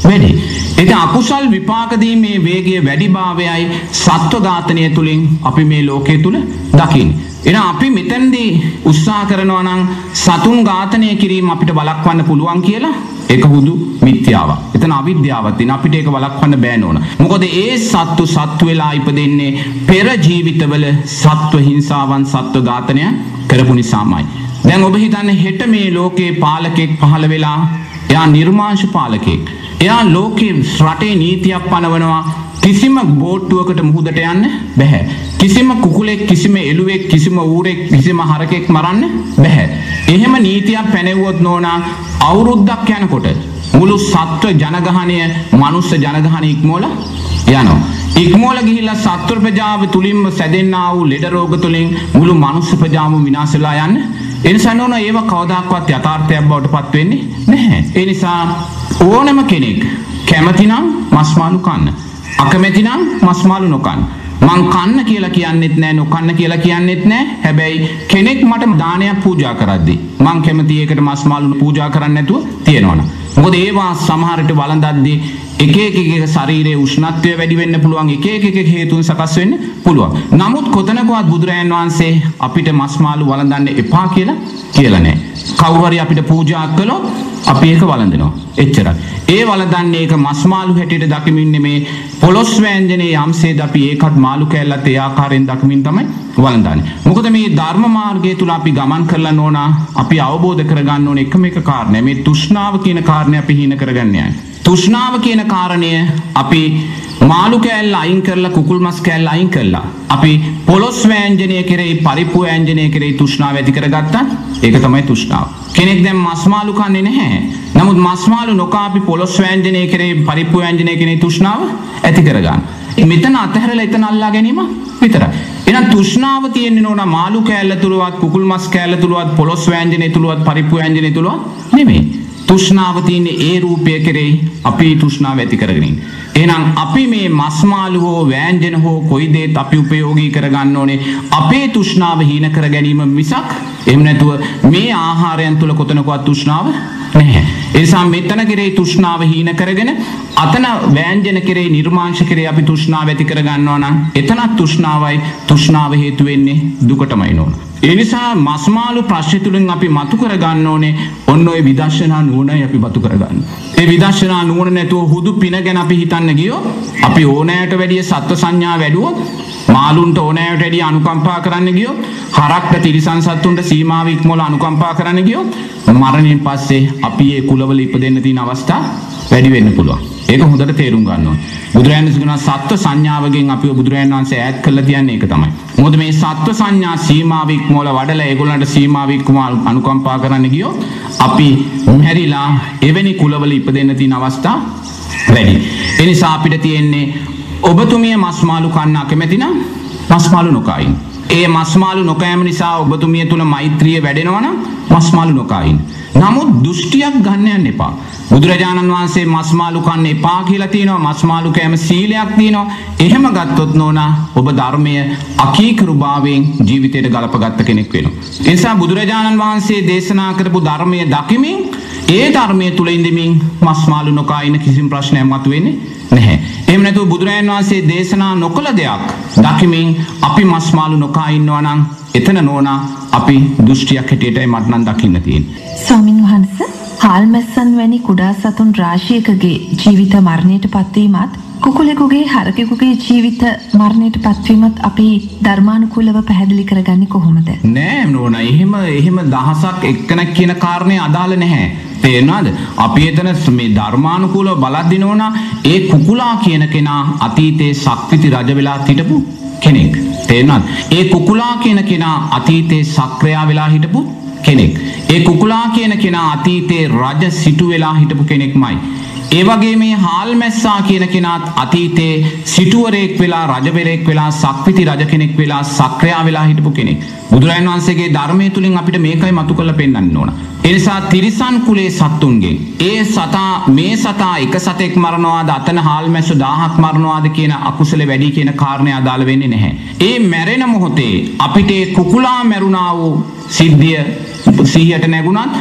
වැඩි. ඉතින් අකුසල් විපාක දීමේ වේගය වැඩිභාවයයි සත්ව ඝාතනය තුලින් අපි මේ ලෝකයේ තුල දකින්නේ. එහෙනම් අපි මෙතෙන්දී උත්සාහ කරනවා නම් සතුන් ඝාතනය කිරීම අපිට වළක්වන්න පුළුවන් කියලා ඒක හුදු මිත්‍යාවක්. එතන අවිද්‍යාවක් තියෙන අපිට ඒක වළක්වන්න බෑ නෝන. මොකද ඒ සත්තු වෙලා ඉපදෙන්නේ පෙර ජීවිතවල සත්ව හිංසාවන් සත්ව ඝාතනය කරපු නිසාමයි. දැන් ඔබ හිතන්නේ හෙට මේ ලෝකේ පාලකෙක් පහළ වෙලා එයා නිර්මාංශ පාලකෙක්. එයා ලෝකේ රටේ නීතියක් පනවනවා කිසිම බෝට්ටුවකට මුහුදට යන්න බැහැ. කිසිම කුකුලෙක් කිසිම එළුවෙක් කිසිම ඌරෙක් කිසිම හරකෙක් මරන්න බැහැ. එහෙම නීතියක් පැනෙවුවොත් නෝනා අවුරුද්දක් යනකොට මුළු සත්ව ජනගහනය මනුස්ස ජනගහනය ඉක්මවලා යනවා. ඉක්මවලා ගිහිල්ලා සත්ව ප්‍රජාව තුලින්ම සැදෙන්නා වූ ලෙඩ රෝග තුලින් මුළු මනුස්ස ප්‍රජාවම විනාශ වෙලා යන්න. ඒ නිසා නෝනා ඒව කවදාකවත් යථාර්ථයක් බවට පත් වෙන්නේ නැහැ. ඒ නිසා ඕනම කෙනෙක් කැමති නම් මස් මාළු කන්න. අකමැති නම් මස් මාළු නොකන්න. මං කන්න කියලා කියන්නෙත් නැහැ නොකන්න කියලා කියන්නෙත් නැහැ. හැබැයි කෙනෙක් මට දානයක් පූජා කරද්දී මං කැමති ඒකට මස් මාළු පූජා කරන්න නැතුව තියනවනේ. මොකද ඒවා සමහරට වළඳද්දී එක එක ශරීරයේ උෂ්ණත්වය වැඩි වෙන්න පුළුවන් එක එක හේතුන් සකස් වෙන්න පුළුවන්. නමුත් කොතනකවත් බුදුරයන් වහන්සේ අපිට මස් මාළු වළඳන්න එපා කියලා නැහැ. කවුරු හරි අපිට පූජා කළොත් අපි ඒක වළඳනවා. එච්චරයි. ඒ වළඳන්නේ ඒක මස් මාළු හැටියට දකිමින් නෙමේ පොළොස් වෑංජනේ යම්සේද අපි ඒකත් මාළු කෑල්ලත් ඒ ආකාරයෙන් දකිමින් තමයි වළඳන්නේ. මොකද මේ ධර්ම මාර්ගය තුල අපි ගමන් කරලා ඕනා අපි අවබෝධ කරගන්න ඕනේ එකම එක කාරණය. මේ තෘෂ්ණාව කියන කාරණය අපි හීන කරගන්න යන්නේ. තෘෂ්ණාව කියන කාරණය අපි මාළු කෑල්ල අයින් කරලා කුකුල් මස් කෑල්ල අයින් කරලා අපි පොළොස් වෑංජනය කෙරෙහි පරිප්පු වෑංජනය කෙරෙහි තෘෂ්ණාව ඇති කරගත්තා. ඒක තමයි තෘෂ්ණාව. කෙනෙක් දැන් මස් මාළු කන්නේ නැහැ. නමුත් මස් මාළු නොකා අපි පොළොස් වෑංජනය කෙරෙහි පරිප්පු වෑංජනය කෙරෙහි තෘෂ්ණාව ඇති කරගන්න. මෙතන අතහැරලා එතන අල්ලා ගැනීම විතරයි. එහෙනම් තෘෂ්ණාව තියෙන්නේ නෝනා මාළු කෑල්ල තුලවත් කුකුල් මස් කෑල්ල තුලවත් පොළොස් වෑංජනය තුලවත් පරිප්පු වෑංජනය තුලවත් නෙමෙයි. තෘෂ්ණාව තියෙන්නේ ඒ රූපය කෙරෙහි අපි තෘෂ්ණාව ඇති කරගෙන ඉන්නේ. එහෙනම් අපි මේ මස් මාළු හෝ වෑංජන හෝ කොයි දේත් අපි උපයෝගී කරගන්න ඕනේ අපේ තෘෂ්ණාව හීන කර ගැනීම මිසක් එහෙම නැතුව මේ ආහාරයන් තුල කොතනකවත් තෘෂ්ණාව නැහැ. ඒ නිසා මෙතන කෙරෙහි තෘෂ්ණාව හීන කරගෙන අතන වෑංජන කෙරෙහි නිර්මාංශ කෙරෙහි අපි තෘෂ්ණාව ඇති කරගන්නවා නම් එතනත් තෘෂ්ණාවයි තෘෂ්ණාව හේතු වෙන්නේ දුකටමයි නෝන. ඒ නිසා මස් මාළු ප්‍රශ්න තුලින් අපි මතු කරගන්න ඕනේ ඔන්න ඔය විදර්ශනා නුවණයි අපි මතු කරගන්න. ඒ විදර්ශනා නුවණ නැතුව හුදු පින ගැන අපි හිතන්න ගියොත් අපි ඕනෑමට වැඩිය සත්ව සංඥා වැඩුවොත් මාළුන්ට ඕනෑමට වැඩිය අනුකම්පා කරන්න ගියොත් හරක්ට තිරිසන් සත්තුන්ට සීමාව ඉක්මවලා අනුකම්පා කරන්න ගියොත් මරණයෙන් පස්සේ අපි ඒ කුලවල ඉපදෙන්න තියෙන අවස්ථා වැඩි වෙන්න පුළුවන්. ඒක හොඳට තේරුම් ගන්න ඕනේ. බුදුරජාණන් වහන්සේ කියනවා සත්ව සංඥාවගෙන් අපිව බුදුරජාණන් වහන්සේ ඈත් කරලා තියන්නේ ඒක තමයි. මොකද මේ සත්ව සංඥා සීමාව ඉක්මවලා වඩලා ඒගොල්ලන්ට සීමාව ඉක්මව අනුකම්පා කරන්න ගියොත් අපි මෙහැරිලා එවැනි කුලවල ඉපදෙන්න තියෙන අවස්ථා වැඩි. ඒ නිසා අපිට තියෙන්නේ ඔබතුමිය මස් මාළු කන්න අකමැති නම් මස් මාළු නොකයින්. ඒ මස් මාළු නොකෑම නිසා ඔබතුමිය තුල මෛත්‍රිය වැඩෙනවා නම් මස් මාළු නොකයින්. නමුත් දෘෂ්ටියක් ගන්න යන්න එපා. බුදුරජාණන් වහන්සේ මස් මාළු කන්න එපා කියලා තියෙනවා. මස් මාළු කෑම සීලයක් තියෙනවා. එහෙම ගත්තොත් නෝනා ඔබ ධර්මය අකීකරුභාවයෙන් ජීවිතයට ගලපගත්ත කෙනෙක් වෙනවා. ඒ නිසා බුදුරජාණන් වහන්සේ දේශනා කරපු ධර්මය දකිමින් ඒ ධර්මයේ තුල ඉඳමින් මස් මාළු නොකා ඉන්න කිසිම ප්‍රශ්නයක් මතුවෙන්නේ නැහැ. එහෙම නැතුව බුදුරජාණන් වහන්සේ දේශනා නොකළ දෙයක් දකිමින් අපි මස් මාළු නොකා ඉන්නවා නම් එතන නෝනා අපි දෘෂ්ටියක් හැටියටයි මට නම් දකින්න තියෙන්නේ. ස්වාමින් වහන්සේ හාල්මැස්සන් වැනි කුඩා සතුන් රාශියකගේ ජීවිත මරණයට පත්වීමත් කුකුලෙකුගේ හරකෙකුගේ ජීවිත මරණයට පත්වීමත් අපි ධර්මානුකූලව පැහැදිලි කරගන්නේ කොහොමද? නෑ නෝනා එහෙම දහසක් එක්කෙනෙක් කියන කාරණේ අදාළ නැහැ. තේරෙනවද? අපි එතන මේ ධර්මානුකූලව බලද්දී නෝනා ඒ කුකුලා කියන කෙනා අතීතයේ ශක්තිති රජ වෙලා හිටපු කෙනෙක්. තේරෙනවද? ඒ කුකුලා කියන කෙනා අතීතයේ සක්‍රියා වෙලා හිටපු කෙනෙක්. ඒ කුකුලා කියන කෙනා අතීතයේ රජ සිටු වෙලා හිටපු කෙනෙක්මයි. ඒ වගේ මේ හාල්මැස්සා කියන කෙනාත් අතීතයේ සිටුවරයෙක් වෙලා රජවරයෙක් වෙලා සක්විති රජ කෙනෙක් වෙලා සක්‍රියා වෙලා හිටපු කෙනෙක්. බුදුරජාණන් වහන්සේගේ ධර්මයේ තුලින් අපිට මේකයි මතු කරලා පෙන්වන්න ඕන. ඒ නිසා තිරිසන් කුලේ සත්තුන්ගෙන් ඒ සතා මේ සතා එක සතෙක් මරනවාද අතන හාල්මැස්සු 1000ක් මරනවාද කියන අකුසල වැඩි කියන කාරණේ අදාළ වෙන්නේ නැහැ. ඒ මැරෙන මොහොතේ අපිට කුකුලා මැරුණා වූ සිද්ධිය සිහියට නැගුණත්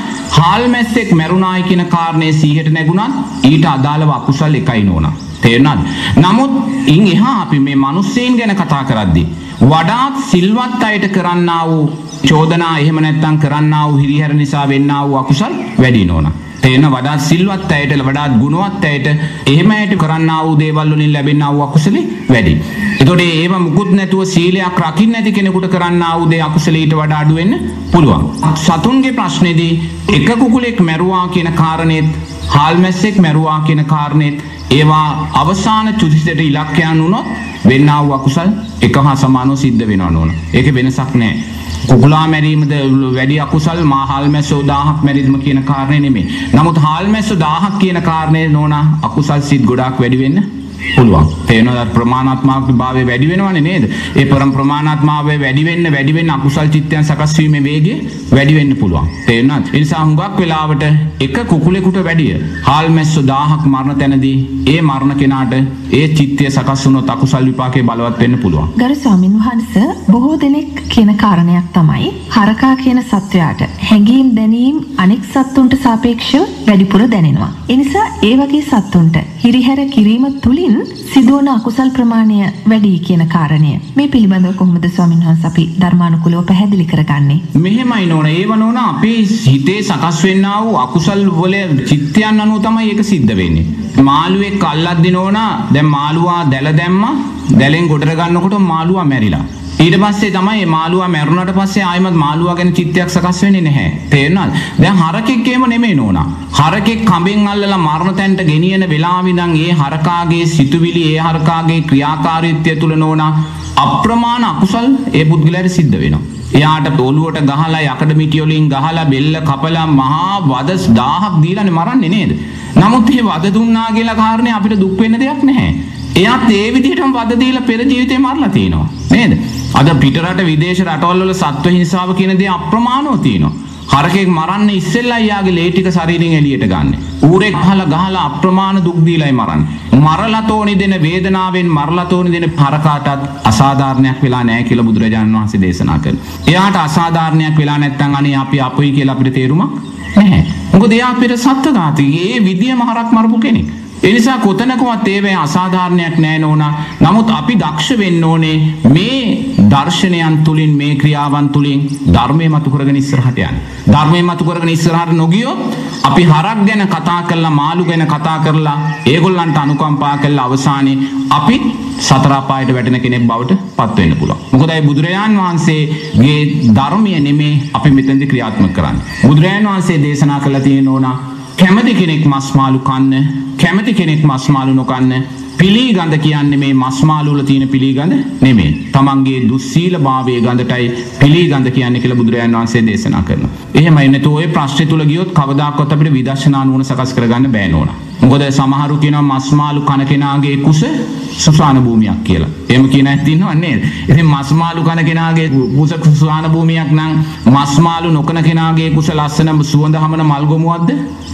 හාල් මැස්සෙක් මැරුණායි කියන කාරණේ සිහියට නැගුණත් ඊට අදාළව අකුසල් එකයි නෝනා. තේරුණාද? නමුත් ඉන් එහා අපි මේ මිනිස්සෙන් ගැන කතා කරද්දී වඩාත් සිල්වත් අයට කරන්නා වූ චෝදනා එහෙම නැත්නම් කරන්නා වූ හිරිහැර නිසා වෙන්නා වූ අකුසල් වැඩි නෝනා. තේන වඩාත් සිල්වත් අයට වඩාත් ගුණවත් අයට එහෙම ඇයට කරන්නා වූ දේවල් වලින් ලැබෙනා වූ අකුසලෙ වැඩි. ඒතකොට ඒව මුකුත් නැතුව සීලයක් රකින්න නැති කෙනෙකුට කරන්නා වූ දේ අකුසල ඊට වඩා අඩු වෙන්න පුළුවන්. සතුන්ගේ ප්‍රශ්නේදී එක කුකුලෙක් මැරුවා කියන කාරණේත් හාල් මැස්සෙක් මැරුවා කියන කාරණේත් ඒවා අවසාන චුතිසිතට ඉලක්කයන් වුණොත් වෙන්නා වූ අකුසල් එක හා සමානව සිද්ධ වෙනව නෝන. ඒකේ වෙනසක් නැහැ. කුකුලා මැරීමද වැඩි අකුසල් මා හාල් මැස්සෝ 1000ක් මැරීම කියන කාරණේ නෙමෙයි. නමුත් හාල් මැස්සෝ 1000ක් කියන කාරණේ නෝනා අකුසල් සිත් ගොඩාක් වැඩි වෙන්න පුළුවන්. තේරෙනවද? ප්‍රමාණාත්මක භාවය වැඩි වෙනවනේ නේද? ඒ ප්‍රමාණාත්මකව වැඩි වෙන්න අකුසල් චිත්තයන් සකස් වීමේ වේගය වැඩි වෙන්න පුළුවන්. තේරෙනවද? ඒ නිසා හුඟක් වෙලාවට එක කුකුලෙකුට වැඩිය හාල් මැස්සෝ 1000ක් මරණ තැනදී ඒ මරණ කෙනාට ඒ චිත්තය සකස් වුණොත් අකුසල් විපාකේ බලවත් වෙන්න පුළුවන්. ගරු ස්වාමින් වහන්සේ බොහෝ දෙනෙක් කියන කාරණයක් තමයි හරකා කියන සත්වයාට හැඟීම් දැනීම් අනෙක් සත්තුන්ට සාපේක්ෂව වැඩිපුර දැනෙනවා. ඒ නිසා ඒ වගේ සත්තුන්ට හිරිහැර කිරීම තුලින් සිදුවන අකුසල් ප්‍රමාණය වැඩි කියන කාරණය මේ පිළිබඳව කොහොමද ස්වාමින් වහන්සේ අපි ධර්මානුකූලව පැහැදිලි කරගන්නේ? මෙහෙමයි නෝන ඒව නෝන අපේ හිතේ සකස් වෙන්නා වූ අකුසල් වල චිත්තයන් අනුව තමයි ඒක සිද්ධ වෙන්නේ. මාළුවෙක් අල්ලද්දි නෝන දැන් මාළුවා දැල දැම්මා දැලෙන් ගොඩර ගන්නකොට මාළුවා මැරිලා. ඊට පස්සේ තමයි මාළුවා මැරුණාට පස්සේ ආයෙමත් මාළුවා ගැන චිත්තයක් සකස් වෙන්නේ නැහැ. තේරුණාද? දැන් හරකෙක් එහෙම නෙමෙයි නෝනා. හරකෙක් කඹෙන් අල්ලලා මරණ තැනට ගෙනියන වෙලාවෙ ඉඳන් ඒ හරකාගේ සිතුවිලි ඒ හරකාගේ ක්‍රියාකාරීත්වය තුල නෝනා අප්‍රමාණ අකුසල් ඒ පුද්ගලයාට සිද්ධ වෙනවා. එයාට ඔළුවට ගහලා යකඩ මිටි වලින් ගහලා බෙල්ල කපලා මහා වද 1000ක් දීලානේ මරන්නේ නේද? නමුත් මේ වද දුන්නා කියලා කාරණේ අපිට දුක් වෙන්න දෙයක් නැහැ. එයාත් ඒ විදිහටම වද දීලා පෙර ජීවිතේ මරලා තිනවා නේද? අද පිටරට විදේශ රටවල් වල සත්ව හිංසාව කියන දේ අප්‍රමාණව තියෙනවා. හරකෙක් මරන්න ඉස්සෙල්ලා යාගේ ලේ ටික ශරීරයෙන් එළියට ගන්න. ඌරෙක් ගහලා අප්‍රමාණ දුක් දීලායි මරන්නේ. මරලා තෝනි දෙන වේදනාවෙන් මරලා තෝනි දෙන හරකාටත් අසාධාරණයක් වෙලා නැහැ කියලා බුදුරජාණන් වහන්සේ දේශනා කරනවා. එයාට අසාධාරණයක් වෙලා නැත්නම් අනේ අපි අපුයි කියලා අපිට තේරුමක් නැහැ. මොකද එයා අපිට සත්ත්වඝාතී ඒ විදියම හරක් මරපු කෙනෙක්. ඒ නිසා කොතනකවත් ඒවේ අසාධාරණයක් නැහැ නෝනා. නමුත් අපි දක්ෂ වෙන්න ඕනේ මේ දර්ශනයන් තුලින් මේ ක්‍රියාවන් තුලින් ධර්මයේ මතු කරගෙන ඉස්සරහට යන්න. ධර්මයේ මතු කරගෙන ඉස්සරහට නොගියොත් අපි හරක් ගැන කතා කරලා මාළු ගැන කතා කරලා ඒගොල්ලන්ට අනුකම්පා කරලා අවසානයේ අපි සතර අපායට වැටෙන කෙනෙක් බවට පත් වෙන්න පුළුවන්. මොකද ඒ බුදුරජාන් වහන්සේගේ ධර්මය නෙමේ අපි මෙතනදී ක්‍රියාත්මක කරන්නේ. බුදුරජාන් වහන්සේ දේශනා කළා තියෙන ඕනා කැමති කෙනෙක් මස් මාළු කන්න කැමති කෙනෙක් මස් මාළු නොකන්න. පිළිගඳ කියන්නේ මේ මස් මාළු වල තියෙන පිළිගඳ නෙමෙයි. තමන්ගේ දුස්සීල භාවයේ ගඳටයි පිළිගඳ කියන්නේ කියලා බුදුරජාණන් වහන්සේ දේශනා කරනවා. එහෙමයි නැත්නම් ඔය ප්‍රශ්නේ තුල ගියොත් කවදාකවත් අපිට විදර්ශනා නුවණ සකස් කරගන්න බෑ නෝනා. මොකද සමහරු කියනවා මස් මාළු කන කෙනාගේ කුස සුසාන භූමියක් කියලා. එහෙම කියන ඇත්ත ඉන්නව නේද? ඉතින් මස් මාළු කන කෙනාගේ කුස සුසාන භූමියක් නම් මස් මාළු නොකන කෙනාගේ කුස ලස්සන සුවඳ හමන මල් ගොමුවක්ද?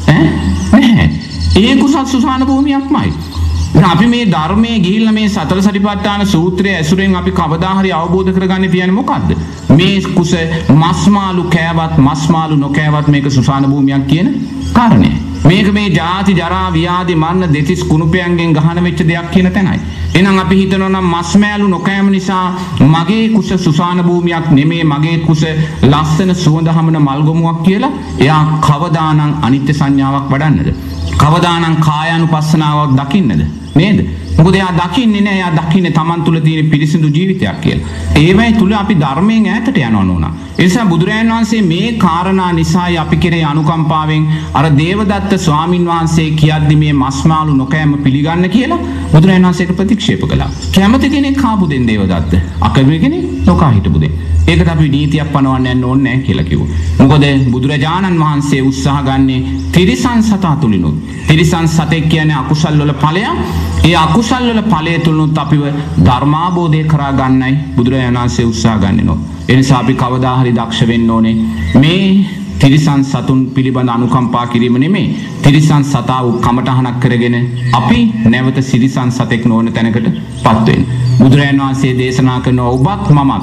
නැහැ. ඒ කුසත් සුසාන භූමියක්මයි. අපි මේ ධර්මයේ ගිහිල්ලා මේ සතර සතිපට්ඨාන සූත්‍රය ඇසුරෙන් අපි කවදා හරි අවබෝධ කරගන්න තියන්නේ මොකද්ද? මේ කුස මස් මාළු කෑවත් මස් මාළු නොකෑවත් මේක සුසාන භූමියක් කියන කාරණේ. මේක මේ ජාති ජරා ව්‍යාධි මරණ දෙතිස් කුණුපයන්ගෙන් ගහන වෙච්ච දෙයක් කියන තැනයි. එහෙනම් අපි හිතනවා නම් මස් මෑලු නොකෑම නිසා මගේ කුස සුසාන භූමියක් නෙමේ මගේ කුස ලස්සන සුවඳ හමන මල්ගොමුවක් කියලා එයා කවදානම් අනිත්‍ය සංඥාවක් වඩන්නද? කවදානම් කායානුපස්සනාවක් දකින්නද? නේද? මොකද එයා දකින්නේ නැහැ. එයා දකින්නේ Taman තුල තියෙන පිරිසිදු ජීවිතයක් කියලා. ඒවයි තුල අපි ධර්මයෙන් ඈතට යනවා නෝනා. ඒ නිසා බුදුරජාණන් වහන්සේ මේ කාරණා නිසායි අපි කෙරේ අනුකම්පාවෙන් අර දේවදත්ත ස්වාමින් වහන්සේ කියද්දි මේ මස් මාළු නොකෑම පිළිගන්න කියලා බුදුරජාණන් වහන්සේට ප්‍රතික්ෂේප කළා. කැමති කෙනෙක් කාපු දෙන් දේවදත්ත. අකමැති කෙනෙක් නොකා හිටපු දෙන්. ඒකට අපි නීතියක් පනවන්න යන්න ඕනේ නැහැ කියලා කිව්වා. මොකද බුදුරජාණන් වහන්සේ උත්සාහ ගන්නේ තිරිසන් සතා තුලිනුත්. තිරිසන් සතෙක් කියන්නේ අකුසල් වල ඵලයක්. ඒ අකුසල් වල ඵලය තුලිනුත් අපිව ධර්මාබෝධය කරා ගන්නයි බුදුරජාණන් වහන්සේ උත්සාහ ගන්නෙ. ඒ නිසා අපි කවදා හරි දක්ෂ වෙන්න ඕනේ මේ තිරිසන් සතුන් පිළිබඳ අනුකම්පා කිරීම නෙමෙයි. තිරිසන් සතාව කමටහනක් කරගෙන අපි නැවත සිරිසන් සතෙක් නොවන තැනකටපත් වෙන්න. බුදුරජාණන් වහන්සේ දේශනා කරන ඔබත් මමත්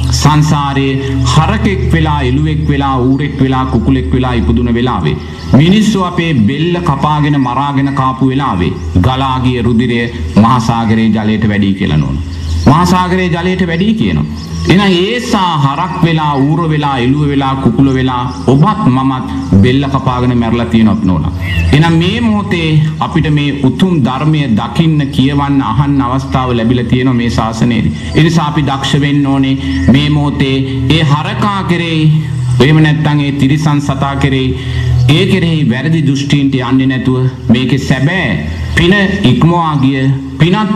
සංසාරේ හරකෙක් වෙලා එළුවෙක් වෙලා ඌරෙක් වෙලා කුකුලෙක් වෙලා ඉපදුන වෙලාවේ මිනිස්සු අපේ බෙල්ල කපාගෙන මරාගෙන කාපු වෙලාවේ ගලා ගිය රුධිරය මහා සාගරයේ ජලයට වැඩි කියලා නෝන. මහා සාගරයේ ජලයට වැඩි කියනවා. එහෙනම් ඒසා හරක් වෙලා ඌර වෙලා එළුව වෙලා කුකුල වෙලා ඔබත් මමත් බෙල්ල කපාගෙන මැරලා තියෙනවත් නෝනා. එහෙනම් මේ මොහොතේ අපිට මේ උතුම් ධර්මය දකින්න කියවන්න අහන්න අවස්ථාව ලැබිලා තියෙනවා මේ ශාසනයේදී. ඒ නිසා අපි දක්ෂ වෙන්න ඕනේ මේ මොහොතේ ඒ හරකා කෙරෙහි එහෙම නැත්නම් ඒ තිරිසන් සතා කෙරෙහි ඒ කෙරෙහි වැරදි දෘෂ්ටීන්ට යන්නේ නැතුව මේකේ සැබෑ පින ඉක්මවා ගිය පිනත්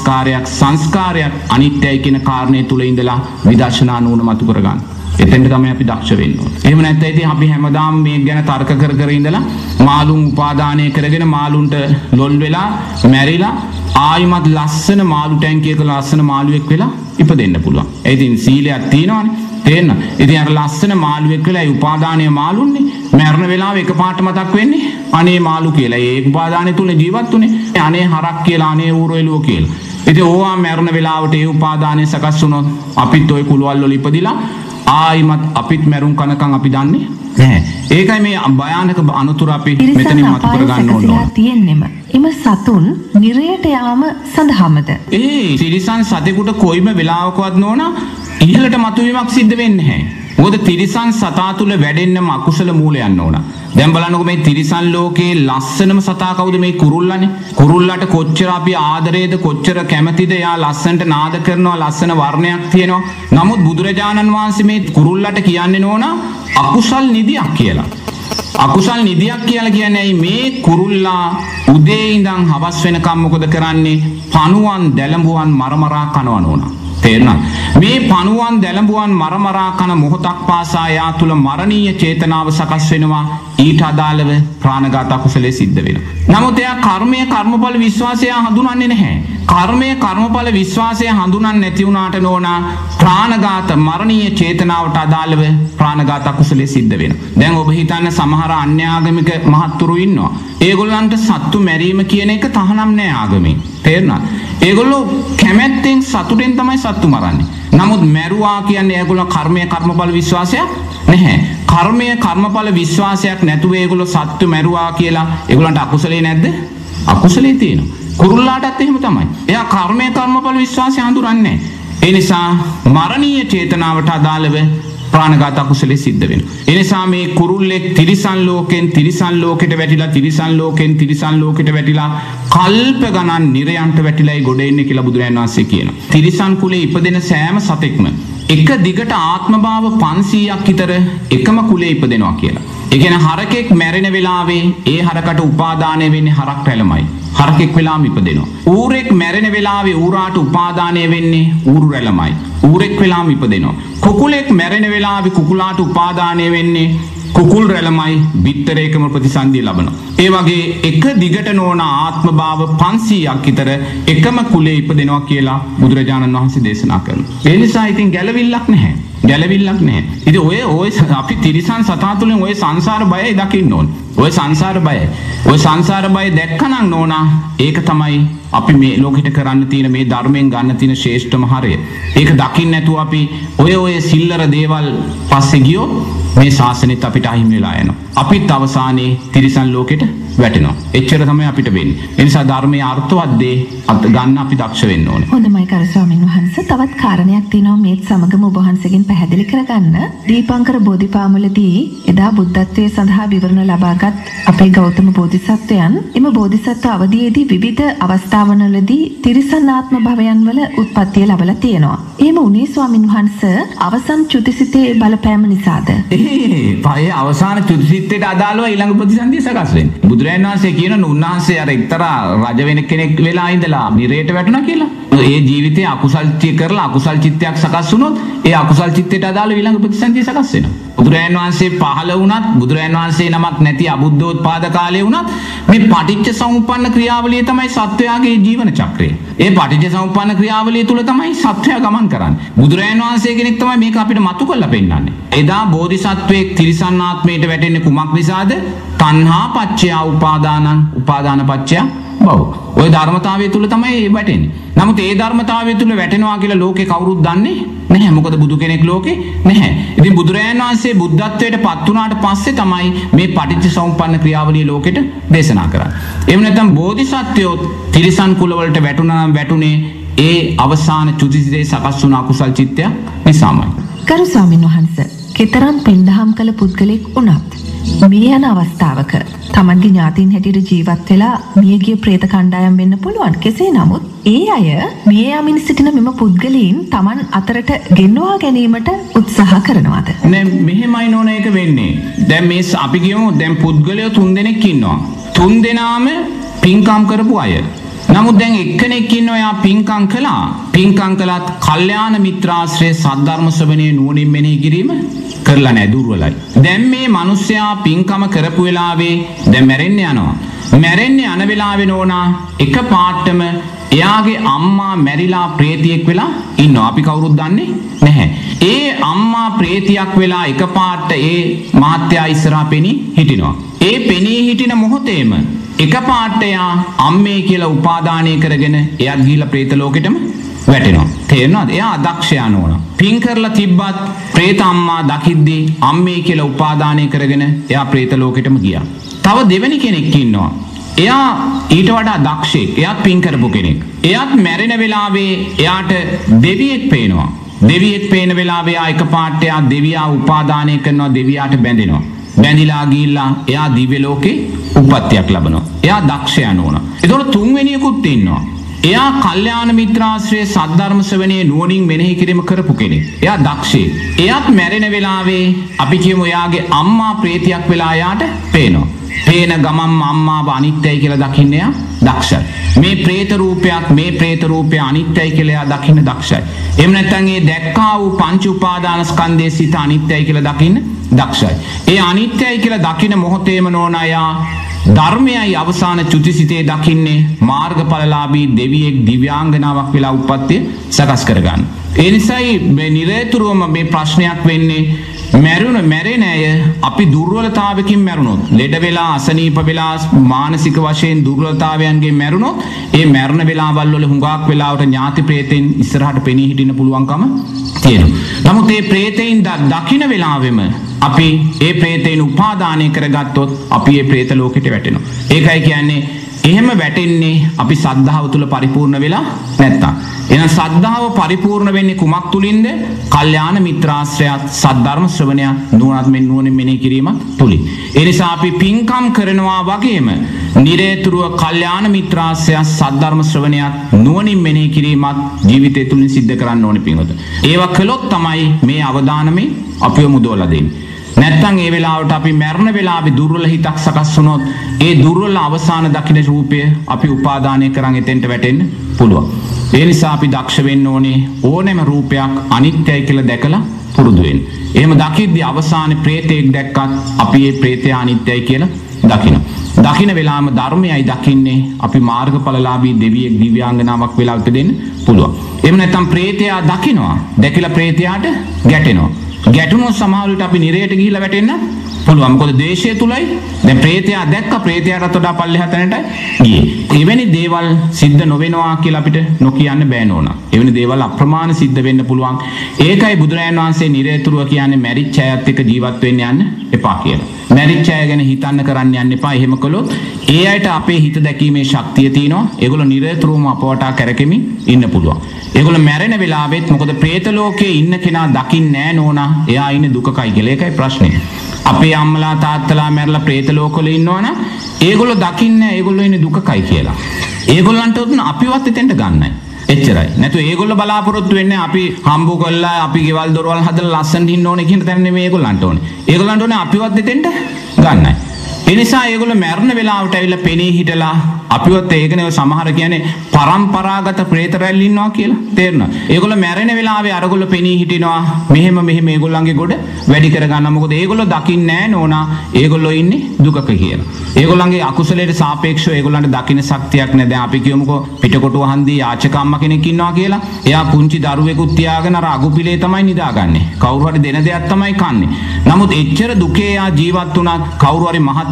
සංස්කාරයක් අනිත්‍යයි කියන කාරණේ තුල ඉඳලා විදර්ශනා නුවණ මතු කරගන්න. එතෙන්ට තමයි අපි දක්ෂ වෙන්න ඕනේ. එහෙම නැත්නම් ඉතින් අපි හැමදාම මේක ගැන තර්ක කර ඉඳලා මාළුන් උපාදානය කරගෙන මාළුන්ට ලොල් වෙලා මැරිලා ආයිමත් ලස්සන මාළු ටැංකියක ලස්සන මාළුවෙක් වෙලා ඉපදෙන්න පුළුවන්. ඒ ඉතින් සීලයක් තියෙනවනේ. තේන්න. ඉතින් අර ලස්සන මාළුවෙක් වෙලා ඒ උපාදානීය මාළුන්නේ මරණ වෙලාව එකපාරට මතක් වෙන්නේ අනේ මාළු කියලා. ඒ උපාදානය තුල ජීවත් උනේ. අනේ හරක් කියලා අනේ ඌර එළුව කියලා. ඉතින් ඕවා මරණ වෙලාවට ඒ උපාදානය සකස් වුණොත් අපිත් ওই කුලවල් වල ඉපදිලා ආයිමත් අපිත් මරුන් කනකම් අපි දන්නේ නැහැ. ඒකයි මේ භයානක අනුතුර අපි මෙතනින් මතු කර ගන්න ඕනේ. තියෙන්නෙම එම සතුන් නිරයට යාම සඳහාමද? තිරිසන් සතෙකුට කොයිම වෙලාවකවත් නෝනා ඉහළට මතුවීමක් සිද්ධ වෙන්නේ නැහැ. මොකද තිරිසන් සතා තුල වැඩෙන්නම අකුසල මූලයන් ඕනා. දැන් බලන්නකො මේ තිරිසන් ලෝකේ ලස්සනම සතා කවුද? මේ කුරුල්ලානේ. කුරුල්ලාට කොච්චර අපි ආදරේද කොච්චර කැමතිද? යා ලස්සනට නාද කරනවා, ලස්සන වර්ණයක් තියෙනවා. නමුත් බුදුරජාණන් වහන්සේ මේ කුරුල්ලාට කියන්නේ නෝනා අකුසල් නිදියක් කියලා. අකුසල් නිදියක් කියලා කියන්නේ මේ කුරුල්ලා උදේ ඉඳන් හවස් වෙනකම් මොකද කරන්නේ? පණුවන් දැලඹුවන් මරමරා කනවා නෝනා. තේරුණාද? මේ පණුවන් දැලඹුවන් මරමරා කන මොහොතක් පාසා යා තුල මරණීය චේතනාව සකස් වෙනවා. ඊට අදාළව ප්‍රාණඝාත අකුසලයේ සිද්ධ වෙනවා. නමුත් එයා කර්මඵල විශ්වාසය හඳුනන්නේ නැහැ. කර්මඵල විශ්වාසය හඳුනන්නේ නැති වුණාට නෝනා ප්‍රාණඝාත මරණීය චේතනාවට අදාළව ප්‍රාණඝාත අකුසලයේ සිද්ධ වෙනවා. දැන් ඔබ හිතන්න සමහර අන්‍යාගමික මහත්තුරු ඉන්නවා. ඒගොල්ලන්ට සත්තු මැරීම කියන එක තහනම් නැහැ ආගමේ. තේරුණාද? ඒගොල්ලෝ කැමැත්තෙන් සතුටෙන් තමයි සත්තු මරන්නේ. නමුත් මැරුවා කියන්නේ ඒගොල්ලෝ කර්මඵල විශ්වාසයක් නැහැ. කර්මඵල විශ්වාසයක් නැතුව ඒගොල්ලෝ සත්තු මැරුවා කියලා ඒගොල්ලන්ට අකුසලේ නැද්ද? අකුසලේ තියෙනවා. කුරුල්ලාටත් එහෙම තමයි. එයා කර්මඵල විශ්වාසය හඳුනන්නේ නැහැ. ඒ නිසා මරණීය චේතනාවට අදාළව ප්‍රාණඝාත අකුසලයේ සිද්ධ වෙනවා. ඒ නිසා මේ කුරුල්ලෙක් තිරිසන් ලෝකෙන් තිරිසන් ලෝකෙට වැටිලා තිරිසන් ලෝකෙන් තිරිසන් ලෝකෙට වැටිලා කල්ප ගණන් නිරයන්ට වැටිලායි ගොඩ එන්නේ කියලා බුදුරජාණන් වහන්සේ කියනවා. තිරිසන් කුලේ ඉපදෙන සෑම සතෙක්ම එක දිගට ආත්මභාව 500ක් විතර එකම කුලේ ඉපදෙනවා කියලා. ඒ කියන්නේ හරකෙක් මැරෙන වෙලාවේ ඒ හරකට උපාදානය වෙන්නේ හරක් රැළමයි. හරකෙක් වෙලාම ඉපදෙනවා. ඌරෙක් මැරෙන වෙලාවේ ඌරාට උපාදානය වෙන්නේ ඌරු රැළමයි. ඌරෙක් වෙලාම ඉපදෙනවා. කුකුලෙක් මැරෙන වෙලාවේ කුකුලාට උපාදානය වෙන්නේ කුකුල් රැළමයි. බිත්තරේකම ප්‍රතිසන්දිය ලබනවා. ඒ වගේ එක දිගට නෝන ආත්මභාව 500ක් විතර එකම කුලේ ඉපදෙනවා කියලා බුදුරජාණන් වහන්සේ දේශනා කරනවා. ඒ නිසා ඉතින් ගැළවිල්ලක් නැහැ. ඉතින් ඔය අපි තිරිසන් සතා තුලින් ඔය සංසාර බයයි දකින්න ඕනේ. ඔය සංසාර බය දැක්කනම් නෝනා ඒක තමයි අපි මේ ලෝකෙට කරන්න තියෙන මේ ධර්මයෙන් ගන්න තියෙන ශ්‍රේෂ්ඨම හරය. ඒක දකින්න නැතුව අපි ඔය සිල්ලර දේවල් පස්සේ ගියොත් මේ ශාසනෙත් අපිට අහිමි වෙලා යනවා. අපිත් අවසානයේ තිරිසන් ලෝකෙට වැටෙනවා. එච්චර තමයි අපිට වෙන්නේ. ඒ නිසා ධර්මයේ අර්ථවත් දේ ගන්න අපි දක්ෂ වෙන්න ඕනේ. හොඳයි කරු ස්වාමීන් වහන්සේ. තවත් කාරණයක් තියෙනවා මේත් සමගම ඔබ වහන්සේගෙන් පැහැදිලි කරගන්න. දීපංකර බෝධිපාමුලදී එදා බුද්ධත්වයේ සඳහා විවරණ ලබාගත් අපේ ගෞතම බෝධිසත්වයන් එම බෝධිසත්ව අවධියේදී විවිධ අවස්ථාවනවලදී තිරිසන් ආත්ම භවයන් වල උත්පත්තිය ලැබලා තියෙනවා. එහෙම උනේ ස්වාමීන් වහන්සේ අවසන් චුතිසිතේ බලපෑම නිසාද? පහේ අවසාන චුතිසිතේට අදාළව ඊළඟ ප්‍රතිසන්දිය සකස් වෙන්නේ. බුදුරජාණන් වහන්සේ කියන උන්වහන්සේ අර එක්තරා රජ වෙන කෙනෙක් වෙලා ඉඳලා නිරේට වැටුණා කියලා. ඒ ජීවිතේ අකුසල් කරලා අකුසල් චිත්තයක් සකස් වුණොත් ඒ අකුසල් චිත්තයට අදාළ ඊළඟ ප්‍රතිසන්දිය සකස් වෙනවා. බුදුරජාණන් වහන්සේ පහළ වුණත් බුදුරජාණන් වහන්සේ නමක් නැති අබුද්ධෝත්පාද කාලේ වුණත් මේ පටිච්ච සමුප්පන්න ක්‍රියාවලිය තමයි සත්වයාගේ ජීවන චක්‍රය. ඒ පටිච්ච සමුප්පන්න ක්‍රියාවලිය තුල තමයි සත්වයා ගමන් කරන්නේ. බුදුරජාණන් වහන්සේ කෙනෙක් තමයි මේක අපිට මතු කරලා පෙන්නන්නේ. එදා බෝධිසත්වයේ තිරිසන් ආත්මයට වැටෙන්නේ කුමක් නිසාද? තණ්හා පච්චය උපාදානං උපාදාන පච්චය භව. ওই ධර්මතාවය තුල තමයි වැටෙන්නේ. නමුත් ඒ ධර්මතාවය තුල වැටෙනවා කියලා ලෝකේ කවුරුත් දන්නේ නැහැ. මොකද බුදු කෙනෙක් ලෝකේ නැහැ. ඉතින් බුදුරජාණන් වහන්සේ බුද්ධත්වයට පත් වුණාට පස්සේ තමයි මේ පටිච්චසමුප්පන්න ක්‍රියාවලිය ලෝකෙට දේශනා කරන්නේ. එහෙම නැත්නම් බෝධිසත්වයෝ තිරිසන් කුල වලට වැටුණා නම් වැටුනේ ඒ අවසාන චුතිසිතේ සකස් වුණ අකුසල් චිත්තය නිසාමයි. කරු ස්වාමීන් වහන්සේ කෙතරම් පින්දහම් කළ පුද්ගලෙක් වුණත් මේ යන අවස්ථාවක තමන්ගේ ඥාතීන් හැටියට ජීවත් වෙලා මියගිය ප්‍රේත කණ්ඩායම් වෙන්න පුළුවන්. කෙසේ නමුත් ඒ අය මිය යමින් සිටින මෙම පුද්ගලයන් තමන් අතරට ගෙන්වා ගැනීමට උත්සාහ කරනවාද? නෑ මෙහෙමයි නෝන එක වෙන්නේ. දැන් මේ අපි කියමු දැන් පුද්ගලයෝ 3 දෙනෙක් ඉන්නවා. 3 දෙනාම පින්කම් කරපු අය. නමුත් දැන් එක්කෙනෙක් ඉන්නවා යා පින්කම් කළා. පින්කම් කළත් කල්යාණ මිත්‍රාශ්‍රය සද්ධර්ම ශ්‍රවණයේ නුවණින් මෙනෙහි කිරීම කරලා නැහැ, දුර්වලයි. දැන් මේ මිනිස්සයා පින්කම කරපු වෙලාවේ දැන් මැරෙන්න යනවා. මැරෙන්න යන වෙලාවේ නෝනා එක පාටම එයාගේ අම්මා මැරිලා ප්‍රේතියෙක් වෙලා ඉන්නවා. අපි කවුරුත් දන්නේ නැහැ. ඒ අම්මා ප්‍රේතියක් වෙලා එක පාට ඒ මාත්‍යා ඉස්සරහා පෙනී හිටිනවා. ඒ පෙනී හිටින මොහොතේම එක පාට එයා අම්මේ කියලා උපාදානය කරගෙන එයාත් ගිහිල්ලා ප්‍රේත ලෝකෙටම වැටෙනවා. තේරෙනවද? එයා අදක්ෂයා නෝන. පින් කරලා තිබ්බත් ප්‍රේත අම්මා දකිද්දී අම්මේ කියලා උපාදානය කරගෙන එයා ප්‍රේත ලෝකෙටම ගියා. තව දෙවෙනි කෙනෙක් ඉන්නවා. එයා ඊට වඩා දක්ෂයෙක්. එයාත් පින් කරපු කෙනෙක්. එයාත් මැරෙන වෙලාවේ එයාට දෙවියෙක් පේනවා. දෙවියෙක් පේන වෙලාවේ එයා එකපාරට එයා දෙවියා උපාදානය කරනවා, දෙවියාට බැඳෙනවා. බැඳිලා ගිහිල්ලා එයා දිව්‍ය ලෝකේ උප්පත්තියක් ලබනවා. එයා දක්ෂයා නෝන. ඒතකොට තුන්වෙනියෙකුත් ඉන්නවා. එයා කල්යාණ මිත්‍රාශ්‍රයේ සද්ධර්ම ශ්‍රවණයේ නුවණින් මෙනෙහි කිරීම කරපු කෙනෙක්. එයා දක්ෂයෙක්. එයාත් මැරෙන වෙලාවේ අපි කියමු එයාගේ අම්මා ප්‍රේතියක් වෙලා එයාට පේනවා. පේන ගමම්ම අම්මාව අනිත්‍යයි කියලා දකින්න එයා දක්ෂයි. මේ ප්‍රේත රූපය අනිත්‍යයි කියලා එයා දකින්න දක්ෂයි. එහෙම නැත්නම් ඒ දැක්කා වූ පංච උපාදාන ස්කන්ධයේ සිත අනිත්‍යයි කියලා දකින්න දක්ෂයි. ඒ අනිත්‍යයි කියලා දකින මොහොතේම නෝනා එයා ධර්මයයි අවසාන චුතිසිතේ දකින්නේ මාර්ගඵලලාභී දෙවියෙක් දිව්‍යාංගනාවක් වෙලා උප්පත්තිය සකස් කරගන්න. ඒ නිසායි මේ නිරේතුරුවම මේ ප්‍රශ්නයක් වෙන්නේ මැරෙන අය අපි දුර්වලතාවකින් මැරුණොත්, ලෙඩ වෙලා අසනීප වෙලා මානසික වශයෙන් දුර්වලතාවයන්ගෙන් මැරුණොත් ඒ මැරෙන වෙලාවල් වල හුඟක් වෙලාවට ඥාති ප්‍රේතෙන් ඉස්සරහට පෙනී හිටින්න පුළුවන්කම තියෙනවා. නමුත් මේ ප්‍රේතෙන් දකින්න වෙලාවෙම අපි ඒ ප්‍රේතෙන් උපාදානය කරගත්තොත් අපි ඒ ප්‍රේත ලෝකෙට වැටෙනවා. ඒකයි කියන්නේ එහෙම වැටෙන්නේ අපි සද්ධාව තුල පරිපූර්ණ වෙලා නැත්තම්. එහෙනම් සද්ධාව පරිපූර්ණ වෙන්නේ කුමක් තුලින්ද? කල්යාණ මිත්‍රාශ්‍රයත් සද්ධර්ම ශ්‍රවණයත් නුවණින් මෙනෙහි කිරීමත් තුලින්. ඒ නිසා අපි පින්කම් කරනවා වගේම නිරේතුරුව කල්යාණ මිත්‍රාශ්‍රයත් සද්ධර්ම ශ්‍රවණයත් නුවණින් මෙනෙහි කිරීමත් ජීවිතය තුලින් සිද්ධ කරන්න ඕනේ පින්වත. ඒවා කළොත් තමයි මේ අවදානමේ අපිව මුදවලා දෙන්නේ. නැත්තම් ඒ වෙලාවට අපි මරණ වෙලාවේ දුර්වල හිතක් සකස් වුණොත් ඒ දුර්වල අවසාන දකින්න රූපය අපි උපාදානය කරන් එතෙන්ට වැටෙන්න පුළුවන්. ඒ නිසා අපි දක්ෂ වෙන්න ඕනේ ඕනෑම රූපයක් අනිත්‍යයි කියලා දැකලා පුරුදු වෙන්න. එහෙම දකිද්දී අවසානයේ ප්‍රේතයෙක් දැක්කත් අපි ඒ ප්‍රේතය අනිත්‍යයි කියලා දකිනවා. දකින්න වෙලාවම ධර්මයයි දකින්නේ අපි මාර්ගඵලලාභී දෙවියෙක් දිව්‍යාංගනාවක් වෙලා උපදින්න පුළුවන්. එහෙම නැත්නම් ප්‍රේතයා දකිනවා. දැකලා ප්‍රේතයාට ගැටෙනවා. ගැටුණොත් සමහර විට අපි නිරයට ගිහිල්ලා වැටෙන්න පුළුවන්. මොකද ද්වේෂය තුලයි. දැන් ප්‍රේතයා දැක්ක ප්‍රේතයාට වඩා පල්ලෙහා තැනට ගියේ. එවැනි දේවල් සිද්ධ නොවෙනවා කියලා අපිට නොකියන්න බෑ නෝනා. එවැනි දේවල් අප්‍රමාණ සිද්ධ වෙන්න පුළුවන්. ඒකයි බුදුරජාණන් වහන්සේ නිරේතුරුව කියන්නේ මැරිච්ච අයත් එක්ක ජීවත් වෙන්න යන්න එපා කියලා. මැරිච්ච අය ගැන හිතන්න කරන්න යන්න එපා. එහෙම කළොත් ඒ අයට අපේ හිත දැකීමේ ශක්තිය තියෙනවා. ඒගොල්ලෝ නිරේතුරුවම අපවටා කරකෙමින් ඉන්න පුළුවන්. ඒගොල්ලෝ මැරෙන වෙලාවෙත් මොකද പ്രേත ලෝකයේ ඉන්න කෙනා දකින්නේ නැහැ නෝනා. එයා ඉන්නේ දුකකයි කියලා. ඒකයි ප්‍රශ්නේ. අපේ අම්මලා තාත්තලා මැරලා പ്രേත ලෝකවල ඉන්නවනම් ඒගොල්ලෝ දකින්නේ ඒගොල්ලෝ ඉන්නේ දුකකයි කියලා. ඒගොල්ලන්ට උතුන අපිවත් එතෙන්ට ගන්නයි. එච්චරයි. නැතු ඒගොල්ලෝ බලාපොරොත්තු වෙන්නේ අපි හම්බු කරලා අපි ගෙවල් දොරවල් හදලා ලස්සනට ඉන්න ඕනේ කියන තැන නෙමෙයි ඒගොල්ලන්ට ඕනේ. ඒගොල්ලන්ට ඕනේ අපිවත් එතෙන්ට ගන්නයි. ඒ නිසා ඒගොල්ලෝ මැරෙන වෙලාවට ඇවිල්ලා පෙනී හිටලා අපිවත් ඒකනේ සමහර කියන්නේ පරම්පරාගත പ്രേත රැල්ල ඉන්නවා කියලා. තේරෙනවද? ඒගොල්ලෝ මැරෙන වෙලාවේ අරගොල්ලෝ පෙනී හිටිනවා. මෙහෙම ඒගොල්ලන්ගේ ගොඩ වැඩි කරගන්න. මොකද ඒගොල්ලෝ දකින්නේ නැහැ නෝනා. ඒගොල්ලෝ ඉන්නේ දුකක කියලා. ඒගොල්ලන්ගේ අකුසලයට සාපේක්ෂව ඒගොල්ලන්ට දකින්න ශක්තියක් නැහැ. දැන් අපි කියමුකෝ පිටකොටුව හන්දියේ යාචක අම්මා කෙනෙක් ඉන්නවා කියලා. එයා පුංචි දරුවෙකුත් තියාගෙන අර අගුපිලේ තමයි නිදාගන්නේ. කවුරු හරි දෙන දෙයක් තමයි කන්නේ. නමුත් එච්චර දුකේ යා ජීවත් වුණත් කවුරු හරි මහත්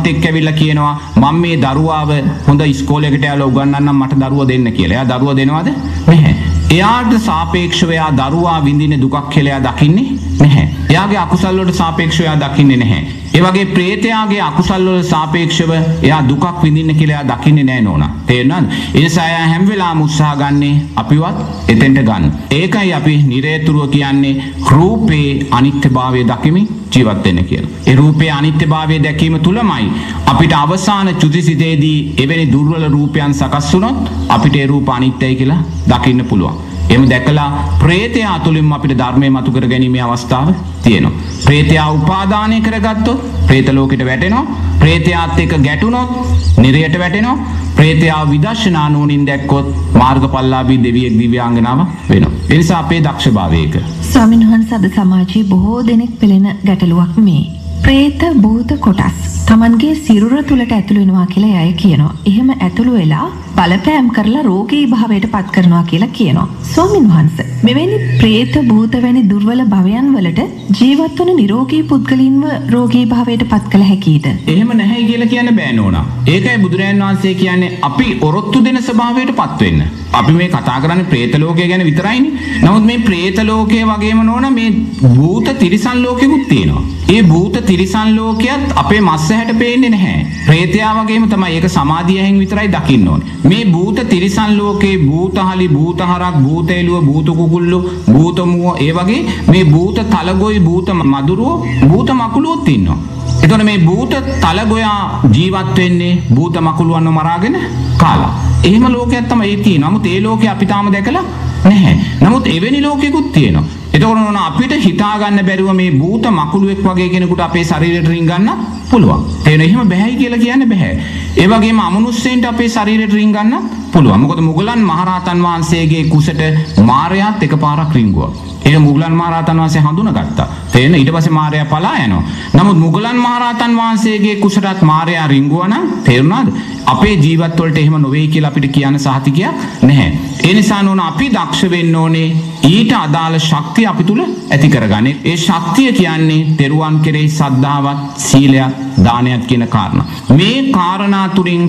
එක්ක ඇවිල්ලා කියනවා මම මේ දරුවාව හොඳ ඉස්කෝලේකට යලා උගන්වන්නම් මට දරුවා දෙන්න කියලා. එයා දරුවා දෙනවද? නැහැ. එයාට සාපේක්ෂව එයා දරුවා විඳින දුකක් කියලා එයා දකින්නේ නැහැ. එයාගේ අකුසල් වලට සාපේක්ෂව එයා දකින්නේ නැහැ. ඒ වගේ ප්‍රේතයාගේ අකුසල් වලට සාපේක්ෂව එයා දුකක් විඳින්න කියලා එයා දකින්නේ නැහැ නෝනා. තේරුණාද? ඒ නිසා එයා හැම වෙලාවම උත්සාහ ගන්නේ අපිවත් එතෙන්ට ගන්න. ඒකයි අපි නිරේතුරුව කියන්නේ රූපේ අනිත්‍යභාවය දකිමින් ජීවත් වෙන්න කියලා. ඒ රූපේ අනිත්‍යභාවය දැකීම තුලමයි අපිට අවසාන චුතිසිතේදී එවැනි දුර්වල රූපයන් සකස් වුණොත් අපිට ඒ රූප අනිත්‍යයි කියලා දකින්න පුළුවන්. එහෙම දැකලා ප්‍රේතයා තුලින්ම අපිට ධර්මය මතු කර ගැනීමේ අවස්ථාව තියෙනවා. ප්‍රේතයා උපාදානය කරගත්තොත් ප්‍රේත ලෝකෙට වැටෙනවා. ප්‍රේතයාත් එක්ක ගැටුණොත් නිරයට වැටෙනවා. ප්‍රේතයා විදර්ශනා නුවණින් දැක්කොත් මාර්ගඵලලාභී දෙවියෙක් දිව්‍යාංගනාවක් වෙනවා. ඒ නිසා අපේ දක්ෂභාවය ඒක. ස්වාමීන් වහන්සේ අද සමාජයේ බොහෝ දෙනෙක් පෙළෙන ගැටලුවක් මේ. ප්‍රේත භූත කොටස් Tamanගේ සිරුර තුලට ඇතුළු වෙනවා කියලා අය කියනවා. එහෙම ඇතුළු වෙලා බලපෑම් කරලා රෝගී භාවයට පත් කරනවා කියලා කියනවා. ස්වාමීන් වහන්සේ මෙවැනි ප්‍රේත භූත වැනි දුර්වල භවයන් වලට ජීවත් වන නිරෝගී පුද්ගලින්ව රෝගී භාවයට පත් කළ හැකියිද? එහෙම නැහැ කියලා කියන්න බෑ නෝනා. ඒකයි බුදුරජාණන් වහන්සේ කියන්නේ අපි ඔරොත්තු දෙන ස්වභාවයට පත් වෙන්න. අපි මේ කතා කරන්නේ ප්‍රේත ලෝකය ගැන විතරයිනේ. නමුත් මේ ප්‍රේත ලෝකයේ වගේම නෝනා මේ භූත තිරිසන් ලෝකෙකුත් තියෙනවා. ඒ භූත තිරිසන් ලෝකයක් අපේ මස් ඇහැට පේන්නේ නැහැ. ප්‍රේතයා වගේම තමයි ඒක සමාධියෙන් විතරයි දකින්න ඕනේ. මේ භූත තිරිසන් ලෝකේ භූතහලි භූතහරක් භූත එළුව භූත කුකුල්ලු භූත මුව ඒ වගේ මේ භූත තලගොයි භූත මදුරුව භූත මකුලුවොත් ඉන්නවා. එතකොට මේ භූත තලගොයා ජීවත් වෙන්නේ භූත මකුලුවන්ව මරාගෙන කාලා. එහෙම ලෝකයක් තමයි තියෙන්නේ. නමුත් ඒ ලෝකේ අපි තාම දැකලා නැහැ. නමුත් එවැනි ලෝකෙකුත් තියෙනවා. එතකොට නෝන අපිට හිතා ගන්න බැරුව මේ භූත මකුලුවෙක් වගේ කෙනෙකුට අපේ ශරීරයට රින් ගන්න පුළුවන්. තේරෙන එහෙම බෑයි කියලා කියන්න බෑ. ඒ වගේම අමනුෂ්‍යයන්ට අපේ ශරීරයට රින් ගන්න පුළුවන්. මොකද මුගලන් මහරහතන් වහන්සේගේ කුසට මාරයාත් එකපාරක් රින්ගුවා. ඒක මුගලන් මහරහතන් වහන්සේ හඳුනාගත්තා. තේරෙන ඊට පස්සේ මාරයා පලා යනවා. නමුත් මුගලන් මහරහතන් වහන්සේගේ කුසටත් මාරයා රින්ගුවා නම් තේරුණාද? අපේ ජීවත් වලට එහෙම නොවේ කියලා අපිට කියන්න සහතිකයක් නැහැ. ඒ නිසා නෝන අපි දක්ෂ වෙන්න ඕනේ ඊට අදාළ ශක්තිය අපි තුල ඇති කරගන්නේ. ඒ ශක්තිය කියන්නේ තෙරුවන් කෙරෙහි සද්ධාවත්, සීලයක්, දානයක් කියන කාරණා. මේ කාරණා තුලින්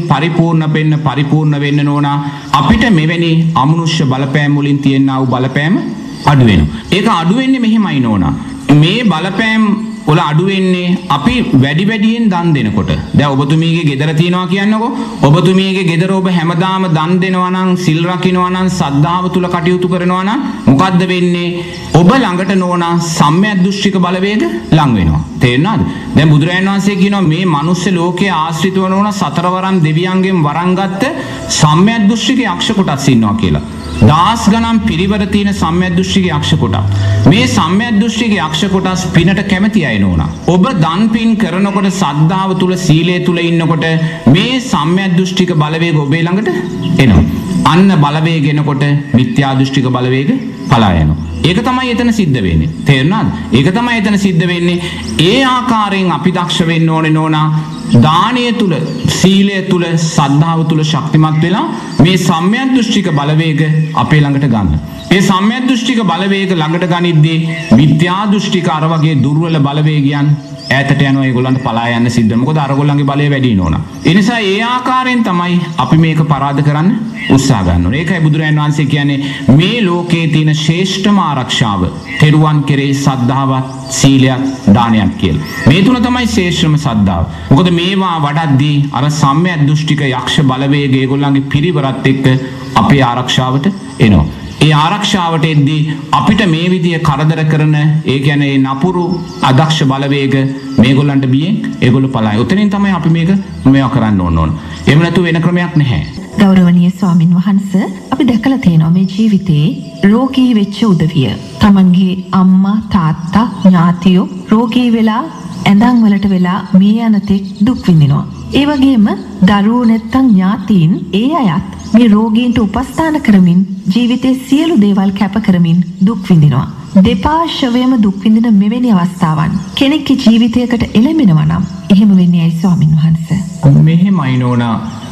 පරිපූර්ණ වෙන්න නෝන අපිට මෙවැනි අමනුෂ්‍ය බලපෑම් වලින් තියෙනා වූ බලපෑම අඩු වෙනවා. ඒක අඩු වෙන්නේ මෙහෙමයි නෝන. මේ බලපෑම් වල අඩු වෙන්නේ අපි වැඩියෙන් දන් දෙනකොට. දැන් ඔබතුමීගේ ගෙදර තියනවා කියන්නකෝ. ඔබතුමීගේ ගෙදර ඔබ හැමදාම දන් දෙනවා නම්, සිල් රකින්නවා නම්, සද්ධාව තුල කටයුතු කරනවා නම් මොකද්ද වෙන්නේ? ඔබ ළඟට නෝනා සම්‍යක් දෘෂ්ටික බලවේග ලං වෙනවා. තේරෙනවද? දැන් බුදුරජාණන් වහන්සේ කියනවා මේ මනුස්ස ලෝකයේ ආශ්‍රිතව නෝනා සතරවරම් දෙවියන්ගෙන් වරන් ගත්ත සම්‍යක් දෘෂ්ටික යක්ෂ කොටස් ඉන්නවා කියලා. දාස් ගණන් පිරිවර තියෙන සම්‍යක් දෘෂ්ටික යක්ෂ කොටස්. මේ සම්‍යක් දෘෂ්ටික යක්ෂ කොටස් පිනට කැමති අය නෝනා. ඔබ දන් පින් කරනකොට සද්ධාව තුල සීලය තුල ඉන්නකොට මේ සම්‍යක් දෘෂ්ටික බලවේග ඔබේ ළඟට එනවා. අන්න බලවේග එනකොට මිත්‍යා දෘෂ්ටික බලවේග පලා යනවා. ඒක තමයි එතන සිද්ධ වෙන්නේ. තේරුණාද? ඒක තමයි එතන සිද්ධ වෙන්නේ. ඒ ආකාරයෙන් අපි දක්ෂ වෙන්න ඕනේ නෝනා. දානය තුල, සීලය තුල, සද්ධාව තුල ශක්තිමත් වෙලා මේ සම්‍යක් දෘෂ්ටික බලවේග අපේ ළඟට ගන්න. ඒ සම්‍යක් දෘෂ්ටික බලවේග ළඟට ගනිද්දී මිත්‍යා දෘෂ්ටික අර වගේ දුර්වල බලවේගයන් ඈතට යනවා. ඒගොල්ලන්ට පලා යන්න සිද්ධ වෙනවා. මොකද අරගොල්ලන්ගේ බලය වැඩි නෝනා. ඒ නිසා ඒ ආකාරයෙන් තමයි අපි මේක පරාද කරන්න උත්සාහ ගන්න ඕනේ. ඒකයි බුදුරජාණන් වහන්සේ කියන්නේ මේ ලෝකයේ තියෙන ශ්‍රේෂ්ඨම ආරක්ෂාව තෙරුවන් කෙරෙහි සද්ධාවත්, සීලයක්, දානයක් කියලා. මේ තුන තමයි ශ්‍රේෂ්ඨම සද්ධාව. මොකද මේවා වඩද්දී අර සම්‍යක් දෘෂ්ටික යක්ෂ බලවේග ඒගොල්ලන්ගේ පිරිවරත් එක්ක අපේ ආරක්ෂාවට එනවා. ඒ ආරක්ෂාවට එද්දී අපිට මේ විදිය කරදර කරන ඒ කියන්නේ නපුරු අදක්ෂ බලවේග මේගොල්ලන්ට බියෙන් ඒගොල්ලෝ පලායි. උතනින් තමයි අපි මේවා කරන්න ඕන. එහෙම නැතු වෙන ක්‍රමයක් නැහැ. ගෞරවනීය ස්වාමින් වහන්සේ අපි දැකලා තියෙනවා මේ ජීවිතේ රෝගී වෙච්ච උදවිය. Tamanගේ අම්මා තාත්තා ඥාතියෝ රෝගී වෙලා ඇඳන් වලට වෙලා මේ යනතෙක් දුක් විඳිනවා. ඒ වගේම දරුවෝ නැත්තම් ඥාතීන් ඒ අයත් මේ රෝගීන්ට උපස්ථාන කරමින් ජීවිතේ සියලු දේවල් කැප කරමින් දුක් විඳිනවා. දෙපාර්ශ්වයම දුක් විඳින මෙවැනි අවස්ථාවන් කෙනෙක්ගේ ජීවිතයකට එළඹෙනවා නම් එහෙම වෙන්නේ ඇයි ස්වාමින් වහන්සේ? මෙහෙමයි නෝනා.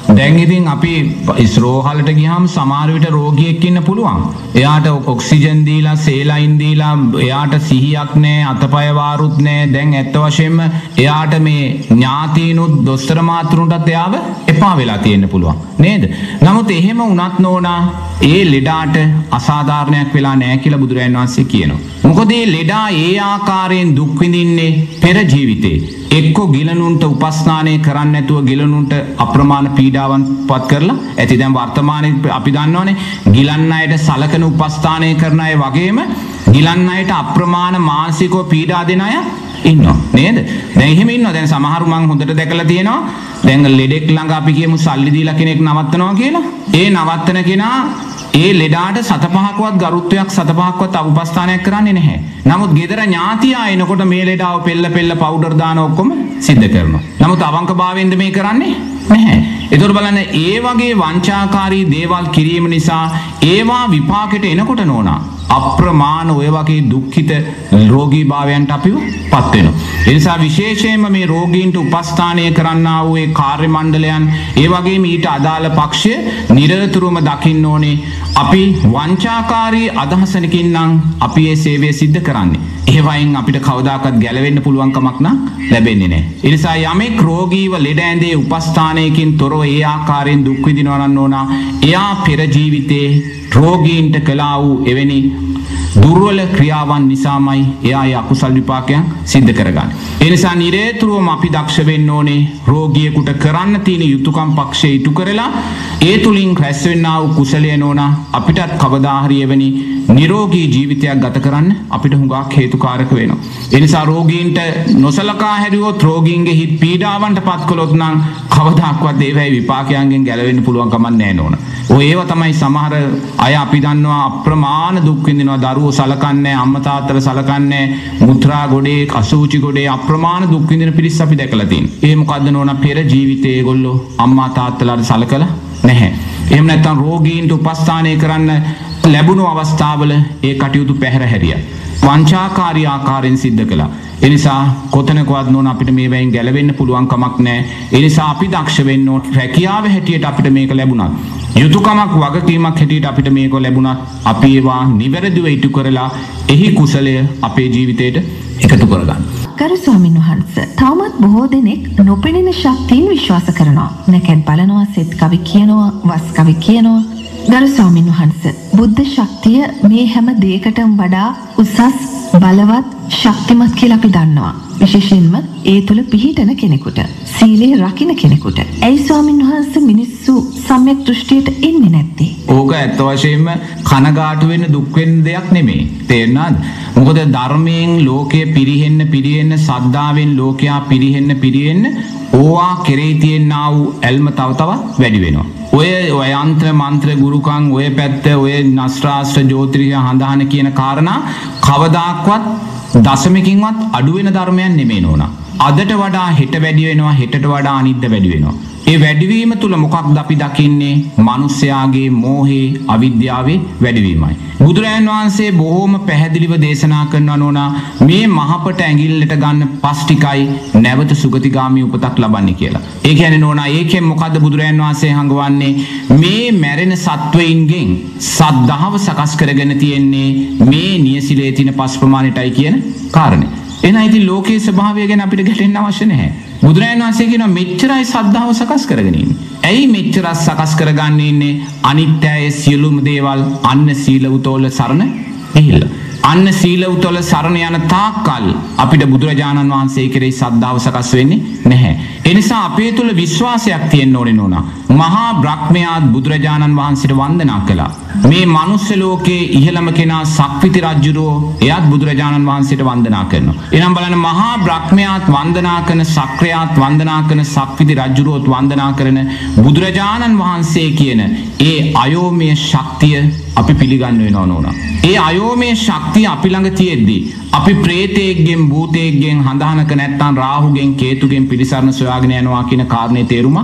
දැන් ඉතින් අපි ඉස්රෝහලට ගියාම සමහර විට රෝගියෙක් ඉන්න පුළුවන්. එයාට ඔක්සිජන් දීලා සේලයින් දීලා එයාට සිහියක් නැහැ, අතපය වාරුත් නැහැ. දැන් ඇත්ත වශයෙන්ම එයාට මේ ඥාතීනුත් දොස්තර මාතෘන්ටත් එයාව එපා වෙලා තියෙන්න පුළුවන්. නේද? නමුත් එහෙම වුණත් නෝනා ඒ ලෙඩාට අසාධාරණයක් වෙලා නැහැ කියලා බුදුරජාණන් වහන්සේ කියනවා. මොකද මේ ලෙඩා ඒ ආකාරයෙන් දුක් විඳින්නේ පෙර ජීවිතේ. එක්ක ගිලනුන්ට උපස්නානය කරන්න නැතුව ගිලනුන්ට අප්‍රමාණ පීඩාවන් පත් කරලා ඇති. දැන් වර්තමානයේ අපි දන්නවනේ ගිලන් අයට සලකන උපස්ථානය කරන අය වගේම ගිලන් අයට අප්‍රමාණ මානසිකව පීඩා දෙන අය ඉන්නවා නේද? දැන් එහෙම ඉන්නවා. දැන් සමහරු මං හොඳට දැකලා තියෙනවා. දැන් ලෙඩෙක් ළඟ අපි කියමු සල්ලි දීලා කෙනෙක් නවත්තනවා කියලා. ඒ නවත්තන කෙනා ඒ ලෙඩාට සත පහකවත් ගරුත්වයක් සත පහකවත් උපස්ථානයක් කරන්නේ නැහැ. නමුත් ගෙදර ඥාතියා එනකොට මේ ලෙඩාව පෙල්ල පවුඩර් දාන ඔක්කොම සිද්ධ කරනවා. නමුත් අවංකභාවයෙන්ද මේ කරන්නේ නැහැ. ඒතකොට බලන්න ඒ වගේ වංචාකාරී දේවල් කිරීම නිසා ඒවා විපාකෙට එනකොට නෝනා අප්‍රමාණ ඔය වගේ දුක්ඛිත රෝගී භාවයන්ට අපිව පත් වෙනවා. ඒ නිසා විශේෂයෙන්ම මේ රෝගීන්ට උපස්ථානය කරන්නා වූ ඒ කාර්ය මණ්ඩලයන් ඒ වගේම ඊට අදාළ පක්ෂය නිරතුරුවම දකින්න ඕනේ. අපි වංචාකාරී අදහසකින් නම් අපි මේ සේවය සිද්ධ කරන්නේ. ඒ වයින් අපිට කවදාකවත් ගැලවෙන්න පුළුවන් කමක් ලැබෙන්නේ නැහැ. ඒ නිසා යමෙක් රෝගීව ලෙඩ ඇඳේ උපස්ථානයකින් තොරව ඒ ආකාරයෙන් දුක් විඳිනවා නම් නෝනා එයා පෙර ජීවිතේ රෝගීන්ට කළා වූ එවැනි දුර්වල ක්‍රියාවන් නිසාමයි එයා ඒ අකුසල් විපාකයන් සිද්ධ කරගන්නේ. ඒ නිසා නිරේතුරුවම අපි දක්ෂ වෙන්න ඕනේ රෝගියෙකුට කරන්න තියෙන යුතුයකම් පක්ෂේ ඉටු කරලා ඒ තුලින් රැස් වෙන්නා වූ කුසලය නෝනා අපිටත් කවදා හරි එවැනි නිරෝගී ජීවිතයක් ගත කරන්න අපිට හුඟක් හේතුකාරක වෙනවා. ඒ නිසා රෝගීන්ට නොසලකා හැරියොත් රෝගීන්ගේ හිත් පීඩාවන්ට පත් කළොත් නම් කවදාක්වත් ඒවැයි විපාකයන්ගෙන් ගැලවෙන්න පුළුවන් කමක් නැහැ නෝනා. ඔය ඒව තමයි සමහර අය අපි දන්නවා අප්‍රමාණ දුක් විඳිනවා. දරුවෝ සලකන්නේ, අම්මා තාත්තලා සලකන්නේ, මුත්‍රා ගොඩේ, අසූචි ගොඩේ අප්‍රමාණ දුක් විඳින පිරිස් අපි දැකලා තියෙනවා. ඒ මොකද්ද නෝනා පෙර ජීවිතේ ඒගොල්ලෝ අම්මා තාත්තලාට සලකලා නැහැ. එහෙම නැත්නම් රෝගීන්ට උපස්ථානය කරන්න ලැබුණු අවස්ථාවල ඒ කටයුතු පැහැර හැරියා. වංචාකාරී ආකාරයෙන් සිද්ධ කළා. ඒ නිසා කොතනකවත් නෝන අපිට මේ වෙයින් ගැලවෙන්න පුළුවන් කමක් නැහැ. ඒ නිසා අපි දක්ෂ වෙන්න ඕන. රැකියාව හැටියට අපිට මේක ලැබුණා. යුතුයකමක් වගකීමක් හැටියට අපිට මේක ලැබුණා. අපි ඒවා නිවැරදිව ඉටු කරලා එහි කුසලය අපේ ජීවිතයට එකතු කරගන්න. ගරු ස්වාමීන් වහන්සේ තවමත් බොහෝ දෙනෙක් නොපෙනෙන ශක්තියින් විශ්වාස කරනවා. නැකත් බලනවා, සෙත් කවි කියනවා, වස් කවි කියනවා. ගරු ස්වාමීන් වහන්සේ බුද්ධ ශක්තිය මේ හැම දෙයකටම වඩා උසස් බලවත් ශක්තිමත් කියලා අපි දන්නවා. විශේෂයෙන්ම ඒ තුල පිහිටන කෙනෙකුට, සීලය රකින්න කෙනෙකුට. ඇයි ස්වාමීන් වහන්සේ මිනිස්සු සම්‍යක් දෘෂ්ටියට එන්නේ නැත්තේ? ඕක ඇත්ත වශයෙන්ම කනගාටු වෙන්න දුක් වෙන්න දෙයක් නෙමෙයි. තේරුණාද? මොකද ධර්මයෙන් ලෝකය පිරිහෙන්න සද්ධාවෙන් ලෝකයා පිරිහෙන්න ඕවා කෙරේ තියෙනා වූ ඇල්ම තව තවත් වැඩි වෙනවා. ඔය යන්ත්‍ර මන්ත්‍ර ගුරුකම් ඔය පැත්ත ඔය නස්ත්‍රාස්ත්‍ර ජ්‍යොතිර්ය හඳහන කියන කාරණා කවදාක්වත් දශමකින්වත් අඩු වෙන ධර්මයන් නෙමෙයි නෝනා. අදට වඩා හෙට වැඩි වෙනවා, හෙටට වඩා අනිද්දා වැඩි වෙනවා. ඒ වැඩිවීම තුල මොකක්ද අපි දකින්නේ? මිනිස්යාගේ මෝහේ, අවිද්‍යාවේ වැඩිවීමයි. බුදුරජාණන් වහන්සේ බොහොම පැහැදිලිව දේශනා කරනවා නෝනා මේ මහපට ඇඟිල්ලට ගන්න පස් ටිකයි නැවත සුගතිගාමී උපතක් ලබන්නේ කියලා. ඒ කියන්නේ නෝනා ඒකෙන් මොකද්ද බුදුරජාණන් වහන්සේ හංගවන්නේ? මේ මැරෙන සත්වයින්ගෙන් සද්ධාව සකස් කරගෙන තියෙන්නේ මේ නියසිලේ තියෙන පස් ප්‍රමාණයටයි කියන කාරණේ. එහෙනම් ඉතින් ලෝකයේ ස්වභාවය ගැන අපිට ගැටෙන්න අවශ්‍ය නැහැ. බුදුරජාණන් වහන්සේ කියනවා මෙච්චරයි සද්ධාව සකස් කරගෙන ඉන්නේ. ඇයි මෙච්චර සකස් කරගන්න ඉන්නේ? අනිත්‍යයේ සියලුම දේවල් අන්න සීලවතෝල සරණ ගිහිල්ලා. අන්න සීලවතෝල සරණ යන තාක්කල් අපිට බුදුරජාණන් වහන්සේ කෙරෙහි සද්ධාව සකස් වෙන්නේ නැහැ. ඒ නිසා අපේ තුල විශ්වාසයක් තියෙන්න ඕනේ නෝනා. මහා බ්‍රහ්මයාත් බුදුරජාණන් වහන්සේට වන්දනා කළා. මේ මනුස්ස ලෝකයේ ඉහළම කෙනා සක්විති රජුරෝ එයාත් බුදුරජාණන් වහන්සේට වන්දනා කරනවා. එනම් බලන්න මහා බ්‍රහ්මයාත් වන්දනා කරන, සක්‍රයාත් වන්දනා කරන, සක්විති රජුරෝත් වන්දනා කරන බුදුරජාණන් වහන්සේ කියන ඒ අයෝමය ශක්තිය අපි පිළිගන්න වෙනවා නෝනා. ඒ අයෝමය ශක්තිය අපි ළඟ තියෙද්දී අපි ප්‍රේතයෙක්ගෙන්, භූතයෙක්ගෙන්, හඳහනක නැත්තම් රාහුගෙන්, කේතුගෙන් පිළිසරණ සොයාගෙන යනවා කියන කාරණේ තේරුමක්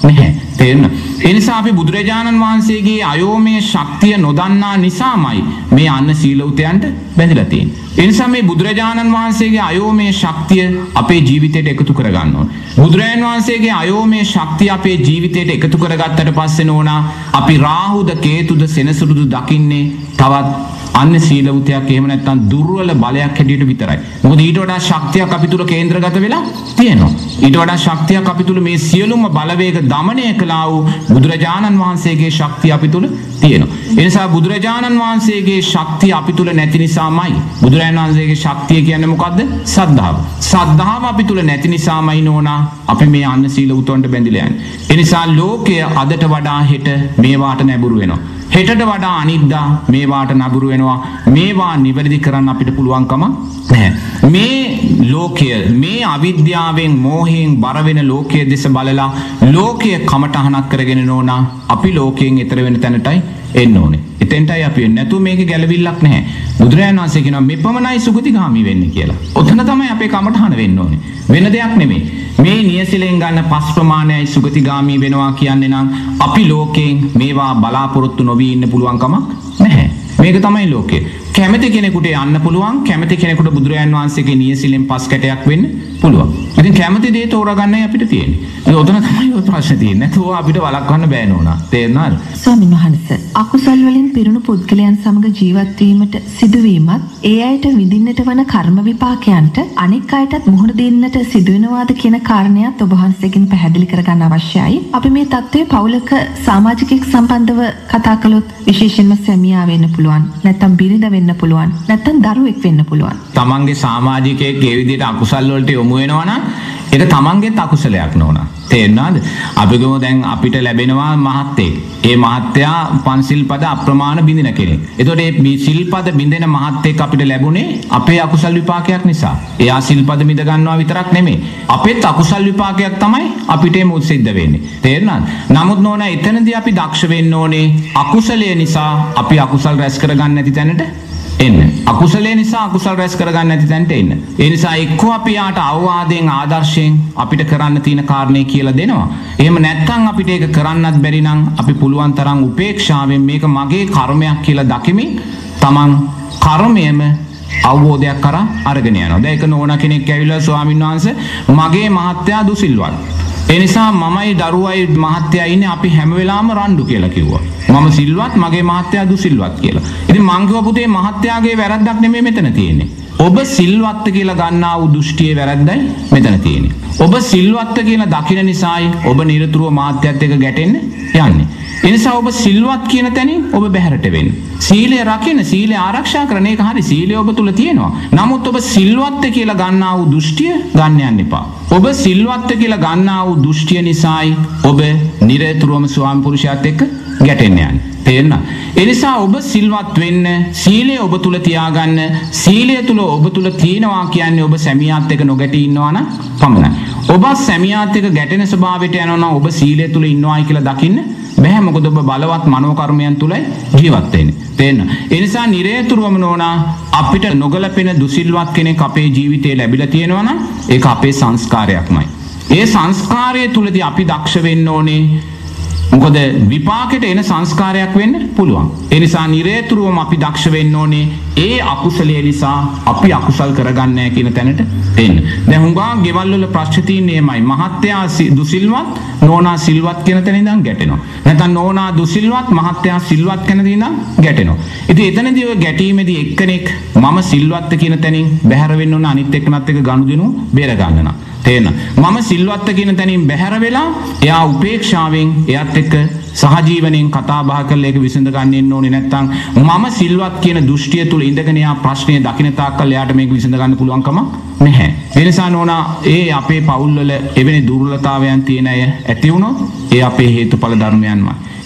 නැහැ. තේරෙනවද? ඒ නිසා අපි බුදුරජාණන් වහන්සේගේ අයෝමය ශක්තිය නොදන්නා නිසාමයි මේ අන්න සීලවතයන්ට බැඳලා තියෙන්නේ. ඒ නිසා මේ බුදුරජාණන් වහන්සේගේ අයෝමය ශක්තිය අපේ ජීවිතයට එකතු කරගන්න ඕන. බුදුරජාණන් වහන්සේගේ අයෝමය ශක්තිය අපේ ජීවිතයට එකතු කරගත්තට පස්සේ නෝනා අපි රාහුද කේතුද සෙනසුරුද දකින්නේ තවත් අන්න සීලවතයක් එහෙම නැත්නම් දුර්වල බලයක් හැටියට විතරයි. මොකද ඊට වඩා ශක්තියක් අපි තුල කේන්ද්‍රගත වෙලා තියෙනවා. ඊට වඩා ශක්තියක් අපි තුල මේ සියලුම බලවේග දමනය කළා වූ බුදුරජාණන් වහන්සේගේ ශක්තිය අපි තුල තියෙනවා. ඒ නිසා බුදුරජාණන් වහන්සේගේ ශක්තිය අපි තුල නැති නිසාමයි බුදුරජාණන් වහන්සේගේ ශක්තිය කියන්නේ මොකද්ද? සද්ධාව. සද්ධාව අපි තුල නැති නිසාමයි නෝනා අපි මේ අන්න සීලවතොන්ට බැඳිලා යන්නේ. ඒ නිසා ලෝකය අදට වඩා හෙට මේවාට නැඹුරු වෙනවා. හෙටට වඩා අනිද්දා මේවාට නබුරු වෙනවා. මේවා නිවැරදි කරන්න අපිට පුළුවන්කම නැහැ. මේ ලෝකය මේ අවිද්‍යාවෙන් මෝහයෙන් බර වෙන ලෝකයේ දෙස බලලා ලෝකය කමටහනක් කරගෙන නෝනා අපි ලෝකයෙන් ඈතර වෙන තැනටයි එන්න ඕනේ. එතෙන්ටයි අපි එන්නේ. නැතුව මේකේ ගැළවිල්ලක් නැහැ. බුදුරජාණන් වහන්සේ කියනවා මෙපමණයි සුගතිගාමි වෙන්නේ කියලා. ඔතන තමයි අපේ කමටහන වෙන්න ඕනේ. වෙන දෙයක් නෙමෙයි. මේ නියසිලෙන් ගන්න පස් ප්‍රමාණයයි සුගතිගාමි වෙනවා කියන්නේ නම් අපි ලෝකයෙන් මේවා බලාපොරොත්තු නොවී ඉන්න පුළුවන් කමක් නැහැ. මේක තමයි ලෝකය. කැමති කෙනෙකුට යන්න පුළුවන්. කැමති කෙනෙකුට බුදුරජාණන් වහන්සේගේ නියසිලෙන් පස් කැටයක් වෙන්න පුළුවන්. ඉතින් කැමති දේ තෝරගන්නයි අපිට තියෙන්නේ. ඒ ඔතන තමයි ඔය ප්‍රශ්නේ තියෙන්නේ. නැතුව අපිට වළක්වන්න බෑ නෝනා. තේරුණාද? ස්වාමීන් වහන්සේ අකුසල් වලින් පිරුණු පුද්ගලයන් සමග ජීවත් වීමට සිදුවීමත් ඒ අයට විඳින්නට වන කර්ම විපාකයන්ට අනෙක් අයටත් මුහුණ දෙන්නට සිදුවෙනවාද කියන කාරණයක් ඔබ වහන්සේගෙන් පැහැදිලි කරගන්න අවශ්‍යයි. අපි මේ தત્ත්වය පෞලක සමාජිකෙක් සම්බන්ධව කතා කළොත් විශේෂයෙන්ම සැමියා වෙන්න පුළුවන්. නැත්නම් බිරිඳ වෙන්න පුළුවන්. නැත්නම් දරුවෙක් වෙන්න පුළුවන්. තමන්ගේ සමාජිකයෙක් ඒ විදිහට අකුසල් වලට යොමු වෙනවා නම් ඒක තමන්ගේත් අකුසලයක් නෝනා. තේරුණාද? අපි ගමු දැන් අපිට ලැබෙනවා මහත්තයෙක්. ඒ මහත්තයා පන්සිල් පද අප්‍රමාණ බින්දින කෙනෙක්. එතකොට මේ සිල්පද බින්දෙන මහත්තයෙක් අපිට ලැබුණේ අපේ අකුසල් විපාකයක් නිසා. එයා සිල්පද බින්ද ගන්නවා විතරක් නෙමෙයි. අපේත් අකුසල් විපාකයක් තමයි අපිට මුත් සිද්ධ වෙන්නේ. තේරුණාද? නමුත් නෝනා එතනදී අපි දක්ෂ වෙන්න ඕනේ අකුසලයේ නිසා අපි අකුසල් රැස් කරගන්න නැති තැනට එන්න. අකුසලයේ නිසා අකුසල් රැස් කරගන්න නැති තැනට එන්න. ඒ නිසා එක්කෝ අපි යාට අවවාදයෙන් ආදර්ශයෙන් අපිට කරන්න තියෙන කාරණේ කියලා දෙනවා. එහෙම නැත්නම් අපිට ඒක කරන්නත් බැරි නම් අපි පුළුවන් තරම් උපේක්ෂාවෙන් මේක මගේ කර්මයක් කියලා දකිමින් තමන් කර්මයේම අවබෝධයක් කරා අරගෙන යනවා. දැන් ඒක නෝනා කෙනෙක් ඇවිල්ලා ස්වාමීන් වහන්සේ මගේ මහත්තයා දුසිල්වත්. ඒ නිසා මමයි දරුවයි මහත්තයා ඉන්නේ අපි හැම වෙලාවෙම රණ්ඩු කියලා කිව්වා. මම සිල්වත් මගේ මහත්තයා දුසිල්වත් කියලා. ඉතින් මං කිව්වා පුතේ මහත්තයාගේ වැරද්දක් නෙමෙයි මෙතන තියෙන්නේ. ඔබ සිල්වත් කියලා ගන්නා වූ දෘෂ්ටියේ වැරද්දයි මෙතන තියෙන්නේ. ඔබ සිල්වත් කියලා දකින නිසායි ඔබ නිරතුරුව මහත්තයත් එක්ක ගැටෙන්න යන්නේ. ඒ නිසා ඔබ සිල්වත් කියන තැනින් ඔබ බැහැරට වෙන්න. සීලය රකින්න, සීලය ආරක්ෂා කරන එක හරි. සීලය ඔබ තුල තියෙනවා. නමුත් ඔබ සිල්වත් කියලා ගන්නා වූ දෘෂ්ටිය ගන්න යන්න එපා. ඔබ සිල්වත් කියලා ගන්නා වූ දෘෂ්ටිය නිසායි ඔබ නිරතුරුවම ස්වාමි පුරුෂයාත් එක්ක ගැටෙන්න යන්නේ. තේරෙනවද? ඒ නිසා ඔබ සිල්වත් වෙන්න, සීලය ඔබ තුල තියාගන්න. සීලය තුල ඔබ තුල තියෙනවා කියන්නේ ඔබ සැමියාත් එක්ක නොගැටී ඉන්නවා නම් පමණයි. ඔබ සැමියාත් එක්ක ගැටෙන ස්වභාවයට යනවා නම් ඔබ සීලය තුල ඉන්නවායි කියලා දකින්න බැහැ. මොකද ඔබ බලවත් මනෝ කර්මයන් තුලයි ජීවත් වෙන්නේ. තේරෙනවද? ඒ නිසා නිරේතුරුවම නෝනා අපිට නොගැලපෙන දුසිල්වත් කෙනෙක් අපේ ජීවිතේ ලැබිලා තියෙනවා නම් ඒක අපේ සංස්කාරයක්මයි. ඒ සංස්කාරය තුලදී අපි දක්ෂ වෙන්න ඕනේ. මොකද විපාකෙට එන සංස්කාරයක් වෙන්න පුළුවන්. ඒ නිසා නිරේතුරුවම අපි දක්ෂ වෙන්න ඕනේ ඒ අකුසලයේ නිසා අපි අකුසල් කරගන්නේ නැහැ කියන තැනට එන්න. දැන් හුඟා ගෙවල් වල ප්‍රශ්න තියෙන්නේමයි. මහත්තයා දුසිල්වත්, නෝනා සිල්වත් කියන තැන ඉඳන් ගැටෙනවා. නැත්නම් නෝනා දුසිල්වත්, මහත්තයා සිල්වත් කියන තැන ඉඳන් ගැටෙනවා. ඉතින් එතනදී ඔය ගැටීමේදී එක්කෙනෙක් මම සිල්වත් කියන තැනින් බැහැර වෙන්න ඕන අනිත් එක්කනත් එක්ක ගනුදෙනු බේර ගන්න නා. තේරෙනවද? මම සිල්වත් කියන තැනින් බැහැර වෙලා එයා උපේක්ෂාවෙන් එයාත් එක්ක සහජීවණයෙන් කතා බහ කරලා ඒක විසඳ ගන්න එන්න ඕනේ. නැත්නම් මම සිල්වත් කියන දෘෂ්ටිය තුල ඉඳගෙන එයා ප්‍රශ්නේ දකින්න තාක්කල් එයාට මේක විසඳ ගන්න පුළුවන්කම නැහැ. ඒ නිසා නෝනා ඒ අපේ පවුල් වල එවැනි දුර්වලතාවයන් තියෙන අය ඇති වුණොත් ඒ අපේ හේතුඵල ධර්මයන්මයි.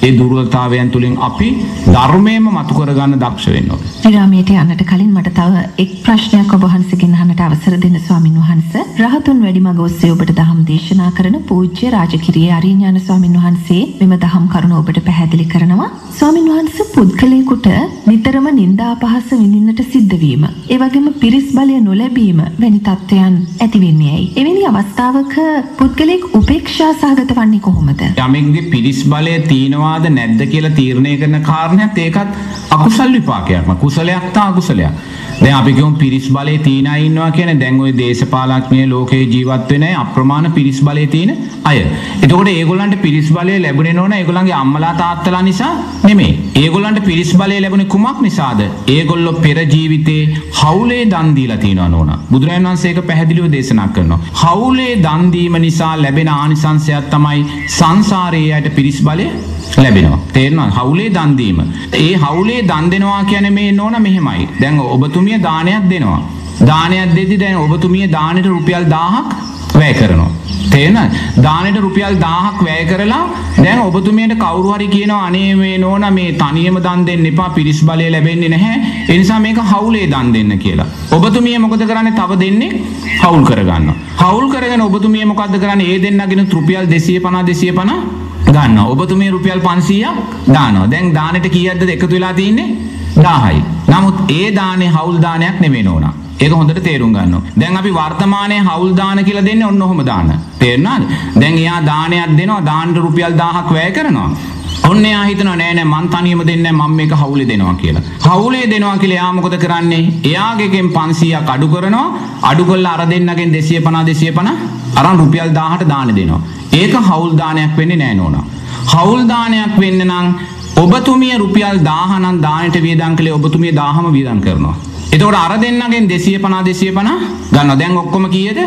ඒ දුර්වලතාවයන් තුලින් අපි ධර්මයෙන්ම මතු කරගන්න දක්ෂ වෙන්න ඕනේ. විරාමයට යන්නට කලින් මට තව එක් ප්‍රශ්නයක් ඔබ වහන්සේගෙන් අහන්නට අවසර දෙන්න ස්වාමින් වහන්සේ. රහතුන් වැඩිමග ඔස්සේ ඔබට දහම් දේශනා කරන පූජ්‍ය රාජකිරියේ අරිඥාන ස්වාමින් වහන්සේ මෙම දහම් කරුණ ඔබට පැහැදිලි කරනවා. ස්වාමින් වහන්සේ පුද්ගලයෙකුට නිතරම නිന്ദා අපහාස විඳින්නට සිද්ධ වීම, ඒ වගේම පිරිස් බලය නොලැබීම වැනි තත්ත්වයන් ඇති වෙන්නේ ඇයි? එවැනි අවස්ථාවක පුද්ගලයෙක් උපේක්ෂා සහගත වන්නේ කොහොමද? යමෙක්ගේ පිරිස් බලය තීනවාද නැද්ද කියලා තීරණය කරන කාරණයක් ඒකත් අකුසල් විපාකයක්. කුසලයක් තා අකුසලයක්. දැන් අපි කියමු පිරිස් බලයේ තීනා ඉන්නවා කියන්නේ දැන් ওই දේශපාලඥයෝ ලෝකේ ජීවත් වෙන අප්‍රමාණ පිරිස් බලයේ තියෙන අය. එතකොට ඒගොල්ලන්ට පිරිස් බලය ලැබුණේ නෝන ඒගොල්ලන්ගේ අම්මලා තාත්තලා නිසා නෙමෙයි. ඒගොල්ලන්ට පිරිස් බලය ලැබුණේ කුමක් නිසාද? ඒගොල්ලෝ පෙර ජීවිතේ හවුලේ දන් දීලා තියෙනවා නෝන. බුදුරජාණන් වහන්සේ ඒක පැහැදිලිව දේශනා කරනවා. හවුලේ දන් දීම නිසා ලැබෙන ආනිසංසයක් තමයි සංසාරයේ යට පිරිස් බලය ලැබෙනවා. තේරෙනවද? හවුලේ දන් දීම. ඒ හවුලේ දන් දෙනවා කියන්නේ මේ නෝන මෙහෙමයි. දැන් ඔබතුමිය දානයක් දෙනවා. දානයක් දෙද්දි දැන් ඔබතුමිය දානෙට රුපියල් 1000ක් වැය කරනවා. තේරෙනවද? දානෙට රුපියල් 1000ක් වැය කරලා දැන් ඔබතුමියට කවුරු හරි කියනවා අනේ මේ නෝන මේ තනියම දන් දෙන්න එපා පිරිස් බලය ලැබෙන්නේ නැහැ. ඒ නිසා මේක හවුලේ දන් දෙන්න කියලා. ඔබතුමිය මොකද කරන්නේ? තව දෙන්නේ හවුල් කරගන්නවා. හවුල් කරගෙන ඔබතුමිය මොකද්ද කරන්නේ? ඒ දෙන්නගෙන රුපියල් 250 ගන්නවා. ඔබතුමිය රුපියල් 500ක් දානවා. දැන් දානෙට කීයක්ද එකතු වෙලා තියෙන්නේ? 1000යි. නමුත් ඒ දානේ හවුල් දානයක් නෙමෙයි නෝනා. ඒක හොඳට තේරුම් ගන්න ඕන. දැන් අපි වර්තමානයේ හවුල් දාන කියලා දෙන්නේ ඔන්න ඔහොම දාන. තේරුණාද? දැන් එයා දානයක් දෙනවා දාන්න රුපියල් 1000ක් වැය කරනවා. ඔන්න එයා හිතනවා නෑ නෑ මං තනියම දෙන්නේ නෑ මම මේක හවුලේ දෙනවා කියලා. හවුලේ දෙනවා කියලා එයා මොකද කරන්නේ? එයාගෙන් 500ක් අඩු කරනවා. අඩු කරලා අර දෙන්නගෙන් 250 අරන් රුපියල් 1000ට දාන දෙනවා. ඒක හවුල් දානයක් වෙන්නේ නෑ නෝනා. හවුල් දානයක් වෙන්න නම් ඔබතුමිය රුපියල් 1000 නම් දානෙට වියදම් කළේ ඔබතුමිය 1000ම වියදම් කරනවා. එතකොට අර දෙන්නගෙන් 250 ගන්නවා. දැන් ඔක්කොම කීයද?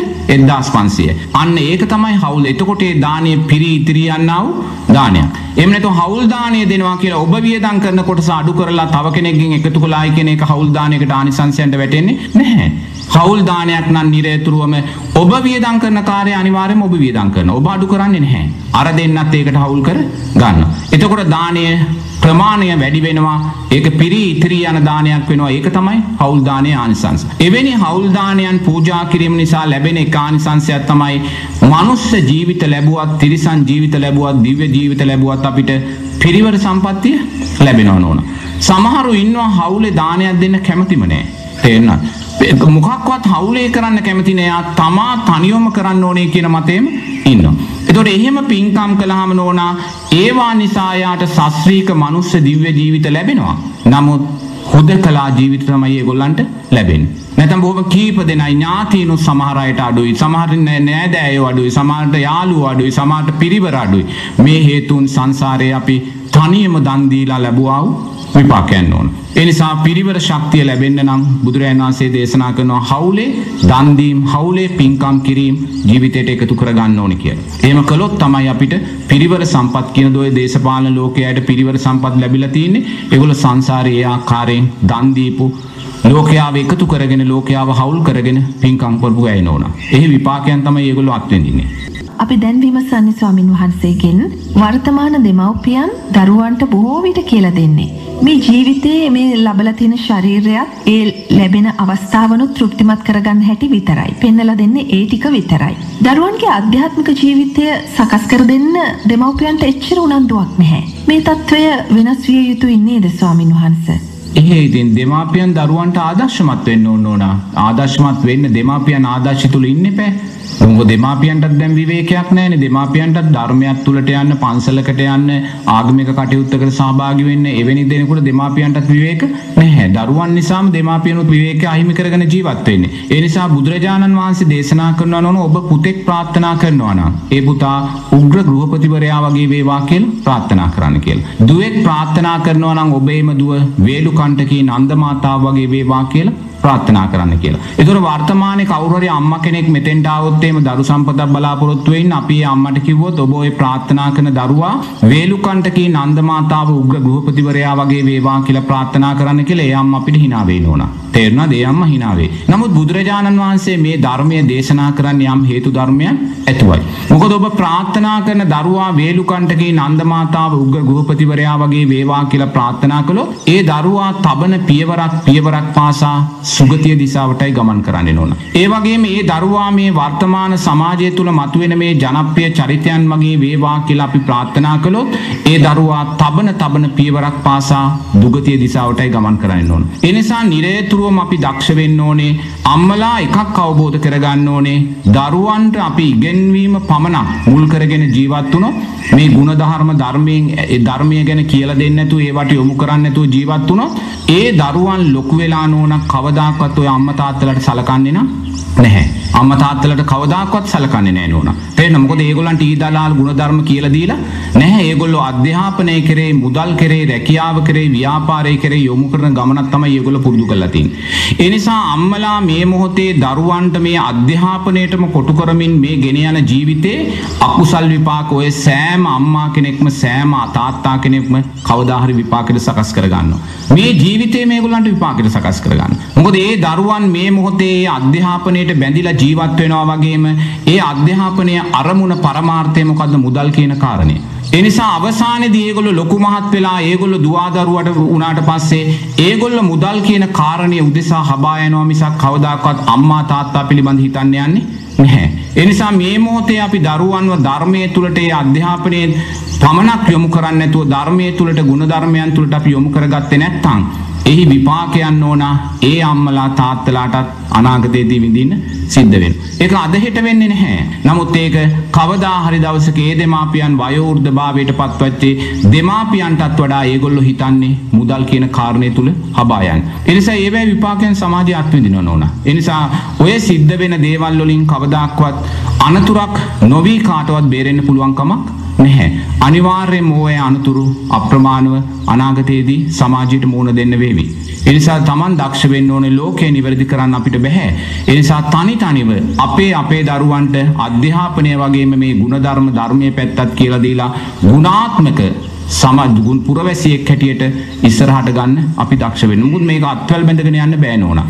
1500. අන්න ඒක තමයි හවුල්. එතකොට ඒ දානීය පිරි ඉතිරි යන්නා වූ දානයක්. එහෙම නැත්නම් හවුල් දානීය දෙනවා කියලා ඔබ වියදම් කරන කොටස අඩු කරලා තව කෙනෙක්ගෙන් එකතු කළායි කියන එක හවුල් දානයකට ආනිසංසයන්ට වැටෙන්නේ නැහැ. හවුල් දානයක් නම් නිරේතුරුවම ඔබ වියදම් කරන කාර්යය අනිවාර්යයෙන්ම ඔබ වියදම් කරනවා. ඔබ අඩු කරන්නේ නැහැ. අර දෙන්නත් ඒකට හවුල් කර ගන්නවා. එතකොට දානීය ප්‍රමාණය වැඩි වෙනවා. ඒක පිරි ඉතිරි යන දානයක් වෙනවා. ඒක තමයි හවුල් දානයේ ආනිසංස. එවැනි හවුල් දානයන් පූජා කිරීම නිසා ලැබෙන එක ආනිසංසයක් තමයි මනුස්ස ජීවිත ලැබුවත්, තිරිසන් ජීවිත ලැබුවත්, දිව්‍ය ජීවිත ලැබුවත් අපිට පිරිවර සම්පත්තිය ලැබෙනවා නෝන. සමහරු ඉන්නවා හවුලේ දානයක් දෙන්න කැමතිම නැහැ. තේරෙනවද? මොකක්වත් හවුලේ කරන්න කැමති නෑ. තමා තනියම කරන්න ඕනේ කියන මතෙම ඉන්නවා. එතකොට එහෙම පින්කම් කළාම නෝනා ඒවා නිසා යාට ශාස්ත්‍රීය මනුස්ස දිව්‍ය ජීවිත ලැබෙනවා. නමුත් හුදකලා ජීවිත තමයි ඒගොල්ලන්ට ලැබෙන්නේ. නැත්නම් බොහොම කීප දෙනයි ඥාතිනු සමහර අයට අඩුයි, සමහර නෑදෑයෝ අඩුයි, සමහරට යාළුවෝ අඩුයි, සමහරට පිරිවර අඩුයි. මේ හේතුන් සංසාරේ අපි තනියම දන් දීලා ලැබුවා වූ විපාකයන් ඕන. ඒ නිසා පිරිවර ශක්තිය ලැබෙන්න නම් බුදුරජාණන් වහන්සේ දේශනා කරනවා හවුලේ දන් දීම, හවුලේ පින්කම් කිරීම ජීවිතයට එකතු කර ගන්න ඕනේ කියලා. එහෙම කළොත් තමයි අපිට පිරිවර සම්පත් කියන දෝයේ දේශපාලන ලෝකයට පිරිවර සම්පත් ලැබිලා තියෙන්නේ. ඒගොල්ලෝ සංසාරයේ ඒ ආකාරයෙන් දන් දීපු ලෝකයාව එකතු කරගෙන ලෝකයාව හවුල් කරගෙන පින්කම් කරපු අය නෝනා. එහි විපාකයන් තමයි ඒගොල්ලෝ අත්විඳින්නේ. අපි දැන් විමසන්නේ ස්වාමින් වහන්සේගෙන් වර්තමාන දෙමව්පියන් දරුවන්ට බොහෝ විට කියලා දෙන්නේ මේ ජීවිතයේ මේ ලැබලා තියෙන ශරීරයත් ඒ ලැබෙන අවස්ථාවනුත් තෘප්තිමත් කරගන්න හැටි විතරයි. පෙන්නලා දෙන්නේ ඒ ටික විතරයි. දරුවන්ගේ ආධ්‍යාත්මික ජීවිතය සකස් කර දෙන්න දෙමව්පියන්ට එච්චර උනන්දුවක් නැහැ. මේ తত্ত্বය වෙනස් විය යුතුයි නේද ස්වාමින් වහන්සේ? එහෙ ඉතින් දෙමාපියන් දරුවන්ට ආදර්ශමත් වෙන්න ඕන. ආදර්ශමත් වෙන්න දෙමාපියන් ආදර්ශ තුල ඉන්න එපා. මොකද දෙමාපියන්ටත් දැන් විවේකයක් නැහැනේ. දෙමාපියන්ටත් ධර්මයක් තුලට යන්න, පන්සලකට යන්න, ආගමික කටයුත්තකට සහභාගී වෙන්න එවැනි දෙනෙකුට දෙමාපියන්ටත් විවේක නැහැ. දරුවන් නිසාම දෙමාපියනුත් විවේකය අහිමි කරගෙන ජීවත් වෙන්නේ. ඒ නිසා බුදුරජාණන් වහන්සේ දේශනා කරනවා නෝන ඔබ පුතෙක් ප්‍රාර්ථනා කරනවා නම් ඒ පුතා උග්‍ර ගෘහපතිවරයා වගේ වේවා කියලා ප්‍රාර්ථනා කරන්න කියලා. දුවෙක් ප්‍රාර්ථනා කරනවා නම් ඔබේම දුව වේලු කණ්ඨකී නන්ද මාතාව වගේ වේවා කියලා ප්‍රාර්ථනා කරන්න කියලා. ඒතර වර්තමානයේ කවුරු හරි අම්මා කෙනෙක් මෙතෙන්ට ආවොත් එහෙම දරු සම්පතක් බලාපොරොත්තු වෙන්න අපි අම්මට කිව්වොත් ඔබ ඔය ප්‍රාර්ථනා කරන දරුවා වේලුකණ්ඨකී නන්ද මාතාව උග්‍ර ගෘහපතිවරයා වගේ වේවා කියලා ප්‍රාර්ථනා කරන්න කියලා ඒ අම්මා අපිට hina වෙන්න ඕන. තේරුණාද? ඒ අම්මා hina වේ. නමුත් බුදුරජාණන් වහන්සේ මේ ධර්මයේ දේශනා කරන්නේ යම් හේතු ධර්මයන් ඇතුවයි. මොකද ඔබ ප්‍රාර්ථනා කරන දරුවා වේලුකණ්ඨකී නන්ද මාතාව උග්‍ර ගෘහපතිවරයා වගේ වේවා කියලා ප්‍රාර්ථනා කළොත් ඒ දරුවා තබන පියවරක් පාසා සුගතිය දිශාවටයි ගමන් කරන්න ඕන. ඒ වගේම මේ දරුවා මේ වර්තමාන සමාජය තුල මතුවෙන මේ ජනප්‍රිය චරිතයන් වගේ වේවා කියලා අපි ප්‍රාර්ථනා කළොත් ඒ දරුවා තබන පියවරක් පාසා දුගතිය දිශාවටයි ගමන් කරන්න ඕන. ඒ නිසා නිරේතුරුවම අපි දක්ෂ වෙන්න ඕනේ. අම්මලා එකක් අවබෝධ කරගන්න ඕනේ. දරුවන්ට අපි ඉගෙනවීම පමණක් මුල් කරගෙන ජීවත් වුණොත් මේ ಗುಣධර්ම ධර්මයෙන් ඒ ධර්මය ගැන කියලා දෙන්නේ නැතුව ඒවට යොමු කරන්නේ නැතුව ජීවත් වුණොත් ඒ දරුවන් ලොකු වෙලා නෝන කවදාකවත් ඔය අම්මා තාත්තලාට සලකන්නේ නැහැ. අම්මා තාත්තලාට කවදාකවත් සලකන්නේ නැහැ නෝනා. තේරෙනවද? මොකද ඒගොල්ලන්ට ඊදලාල් ගුණධර්ම කියලා දීලා නැහැ. ඒගොල්ලෝ අධ්‍යාපනය කරේ, මුදල් කරේ, රැකියාව කරේ, ව්‍යාපාරය කරේ යොමු කරන ගමනක් තමයි ඒගොල්ලෝ පුරුදු කරලා තියෙන්නේ. ඒ නිසා අම්මලා මේ මොහොතේ දරුවන්ට මේ අධ්‍යාපනයටම කොටු කරමින් මේ ගෙන යන ජීවිතේ අකුසල් විපාක ඔය සෑම අම්මා කෙනෙක්ම සෑම තාත්තා කෙනෙක්ම කවදා හරි විපාකෙට සකස් කර ගන්නවා. මේ ජීවිතේ මේගොල්ලන්ට විපාකෙට සකස් කර ගන්න. මොකද ඒ දරුවන් මේ මොහොතේ අධ්‍යාපනයට බැඳිලා ජීවත් වෙනවා වගේම ඒ අධ්‍යාපනයේ අරමුණ පරමාර්ථය මොකද්ද? මුදල් කියන කාරණය. ඒ නිසා අවසානයේදී ඒගොල්ලෝ ලොකු මහත් වෙලා ඒගොල්ලෝ දුවදරුවට උනාට පස්සේ ඒගොල්ලෝ මුදල් කියන කාරණේ උදෙසා හබා යනවා මිසක් කවදාකවත් අම්මා තාත්තා පිළිබඳ හිතන්න යන්නේ නැහැ. ඒ නිසා මේ මොහොතේ අපි දරුවන්ව ධර්මයේ තුලට ඒ අධ්‍යාපනයේ පමණක් යොමු කරන්නේ නැතුව ධර්මයේ තුලට ගුණ ධර්මයන් තුලට අපි යොමු කරගත්තේ නැත්නම් එහි විපාකයන් ඕන ඒ අම්මලා තාත්තලාටත් අනාගතයේදී විඳින්න සිද්ධ වෙනවා. ඒක අද හෙට වෙන්නේ නැහැ. නමුත් ඒක කවදා හරි දවසක ඒ දෙමාපියන් වයෝවෘද්ධ භාවයට පත්වෙච්චි දෙමාපියන්ටත් වඩා ඒගොල්ලෝ හිතන්නේ මුදල් කියන කාරණේ තුල හබා යන්නේ. ඒ නිසා ඒවැ විපාකයන් සමාජය අත්විඳිනව නෝන. ඒ නිසා ඔය සිද්ධ වෙන දේවල් වලින් කවදාක්වත් අනතුරක් නොවි කාටවත් බේරෙන්න පුළුවන් කමක් නැහැ. අනිවාර්යයෙන්ම ඔය අනතුරු අප්‍රමාණව අනාගතයේදී සමාජයට මුහුණ දෙන්න වේවි. ඒ නිසා Taman දක්ෂ වෙන්න ඕනේ. ලෝකේ නිවැරදි කරන්න අපිට බෑ. ඒ නිසා තනිව අපේ දරුවන්ට අධ්‍යාපනය වගේම මේ ಗುಣධර්ම ධර්මයේ පැත්තත් කියලා දීලා ගුණාත්මක සමාජ ගුණ පුරවැසියෙක් හැටියට ඉස්සරහට ගන්න අපි දක්ෂ වෙන්න. මොකද මේක අත්වැල් බැඳගෙන යන්න බෑ නෝනා.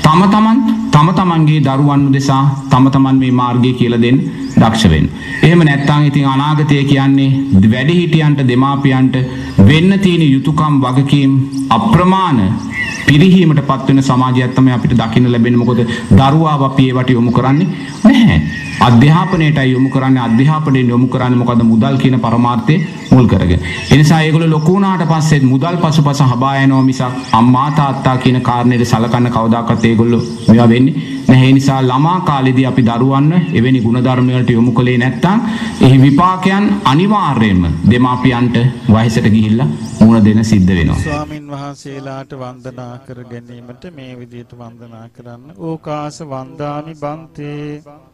තම තමන්ගේ දරුවන් උදෙසා තම මේ මාර්ගය කියලා දෙන්න දක්ෂ වෙන්න. එහෙම නැත්නම් ඉතින් අනාගතය කියන්නේ වැඩිහිටියන්ට දෙමාපියන්ට වෙන්න තියෙන යුතුයකම් වගකීම් අප්‍රමාණ පිරිහීමට පත් වෙන සමාජයක් තමයි අපිට දකින්න ලැබෙන්නේ. මොකද දරුවාව අපි ඒවට යොමු කරන්නේ නැහැ. අධ්‍යාපනයටයි යොමු කරන්නේ. අධ්‍යාපනයෙන් යොමු කරන්නේ මොකද? මුදල් කියන පරමාර්ථය මුල් කරගෙන. ඒ නිසා ඒගොල්ලෝ ලොකු වුණාට පස්සේ මුදල් පසුපස හබා යනවා මිසක් අම්මා තාත්තා කියන කාරණේට සලකන්න කවදාකවත් ඒගොල්ලෝ මේවා වෙන්නේ නැහැ. ඒ නිසා ළමා කාලේදී අපි දරුවන්ව එවැනි ගුණධර්ම වලට යොමු කළේ නැත්නම් එහි විපාකයන් අනිවාර්යයෙන්ම දෙමාපියන්ට වයසට ගිහිල්ලා මුණ දෙන සිද්ධ වෙනවා. ස්වාමින් වහන්සේලාට වන්දනා කර ගැනීමට මේ විදිහට වන්දනා කරන්න. ඕකාස වන්දාමි බන්තේ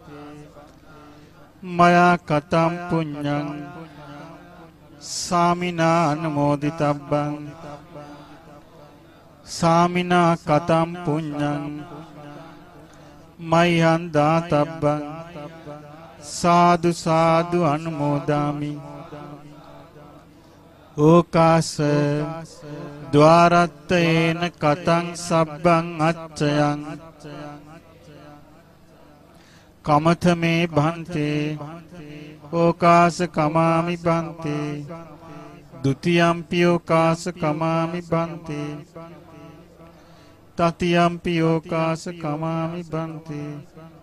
මයා කතම් පුඤ්ඤං සාමිනා අනුමෝදිතබ්බං සාමිනා කතම් පුඤ්ඤං මයං දාතබ්බං සාදු සාදු අනුමෝදාමි. ඕකාස ద్వාරත්තේන කතං සබ්බං අච්චයං කමතමේ භන්තේ ඕකාස කමාමි භන්තේ ဒ ුතියම්පි ඕකාස කමාමි භන්තේ තතියම්පි ඕකාස කමාමි භන්තේ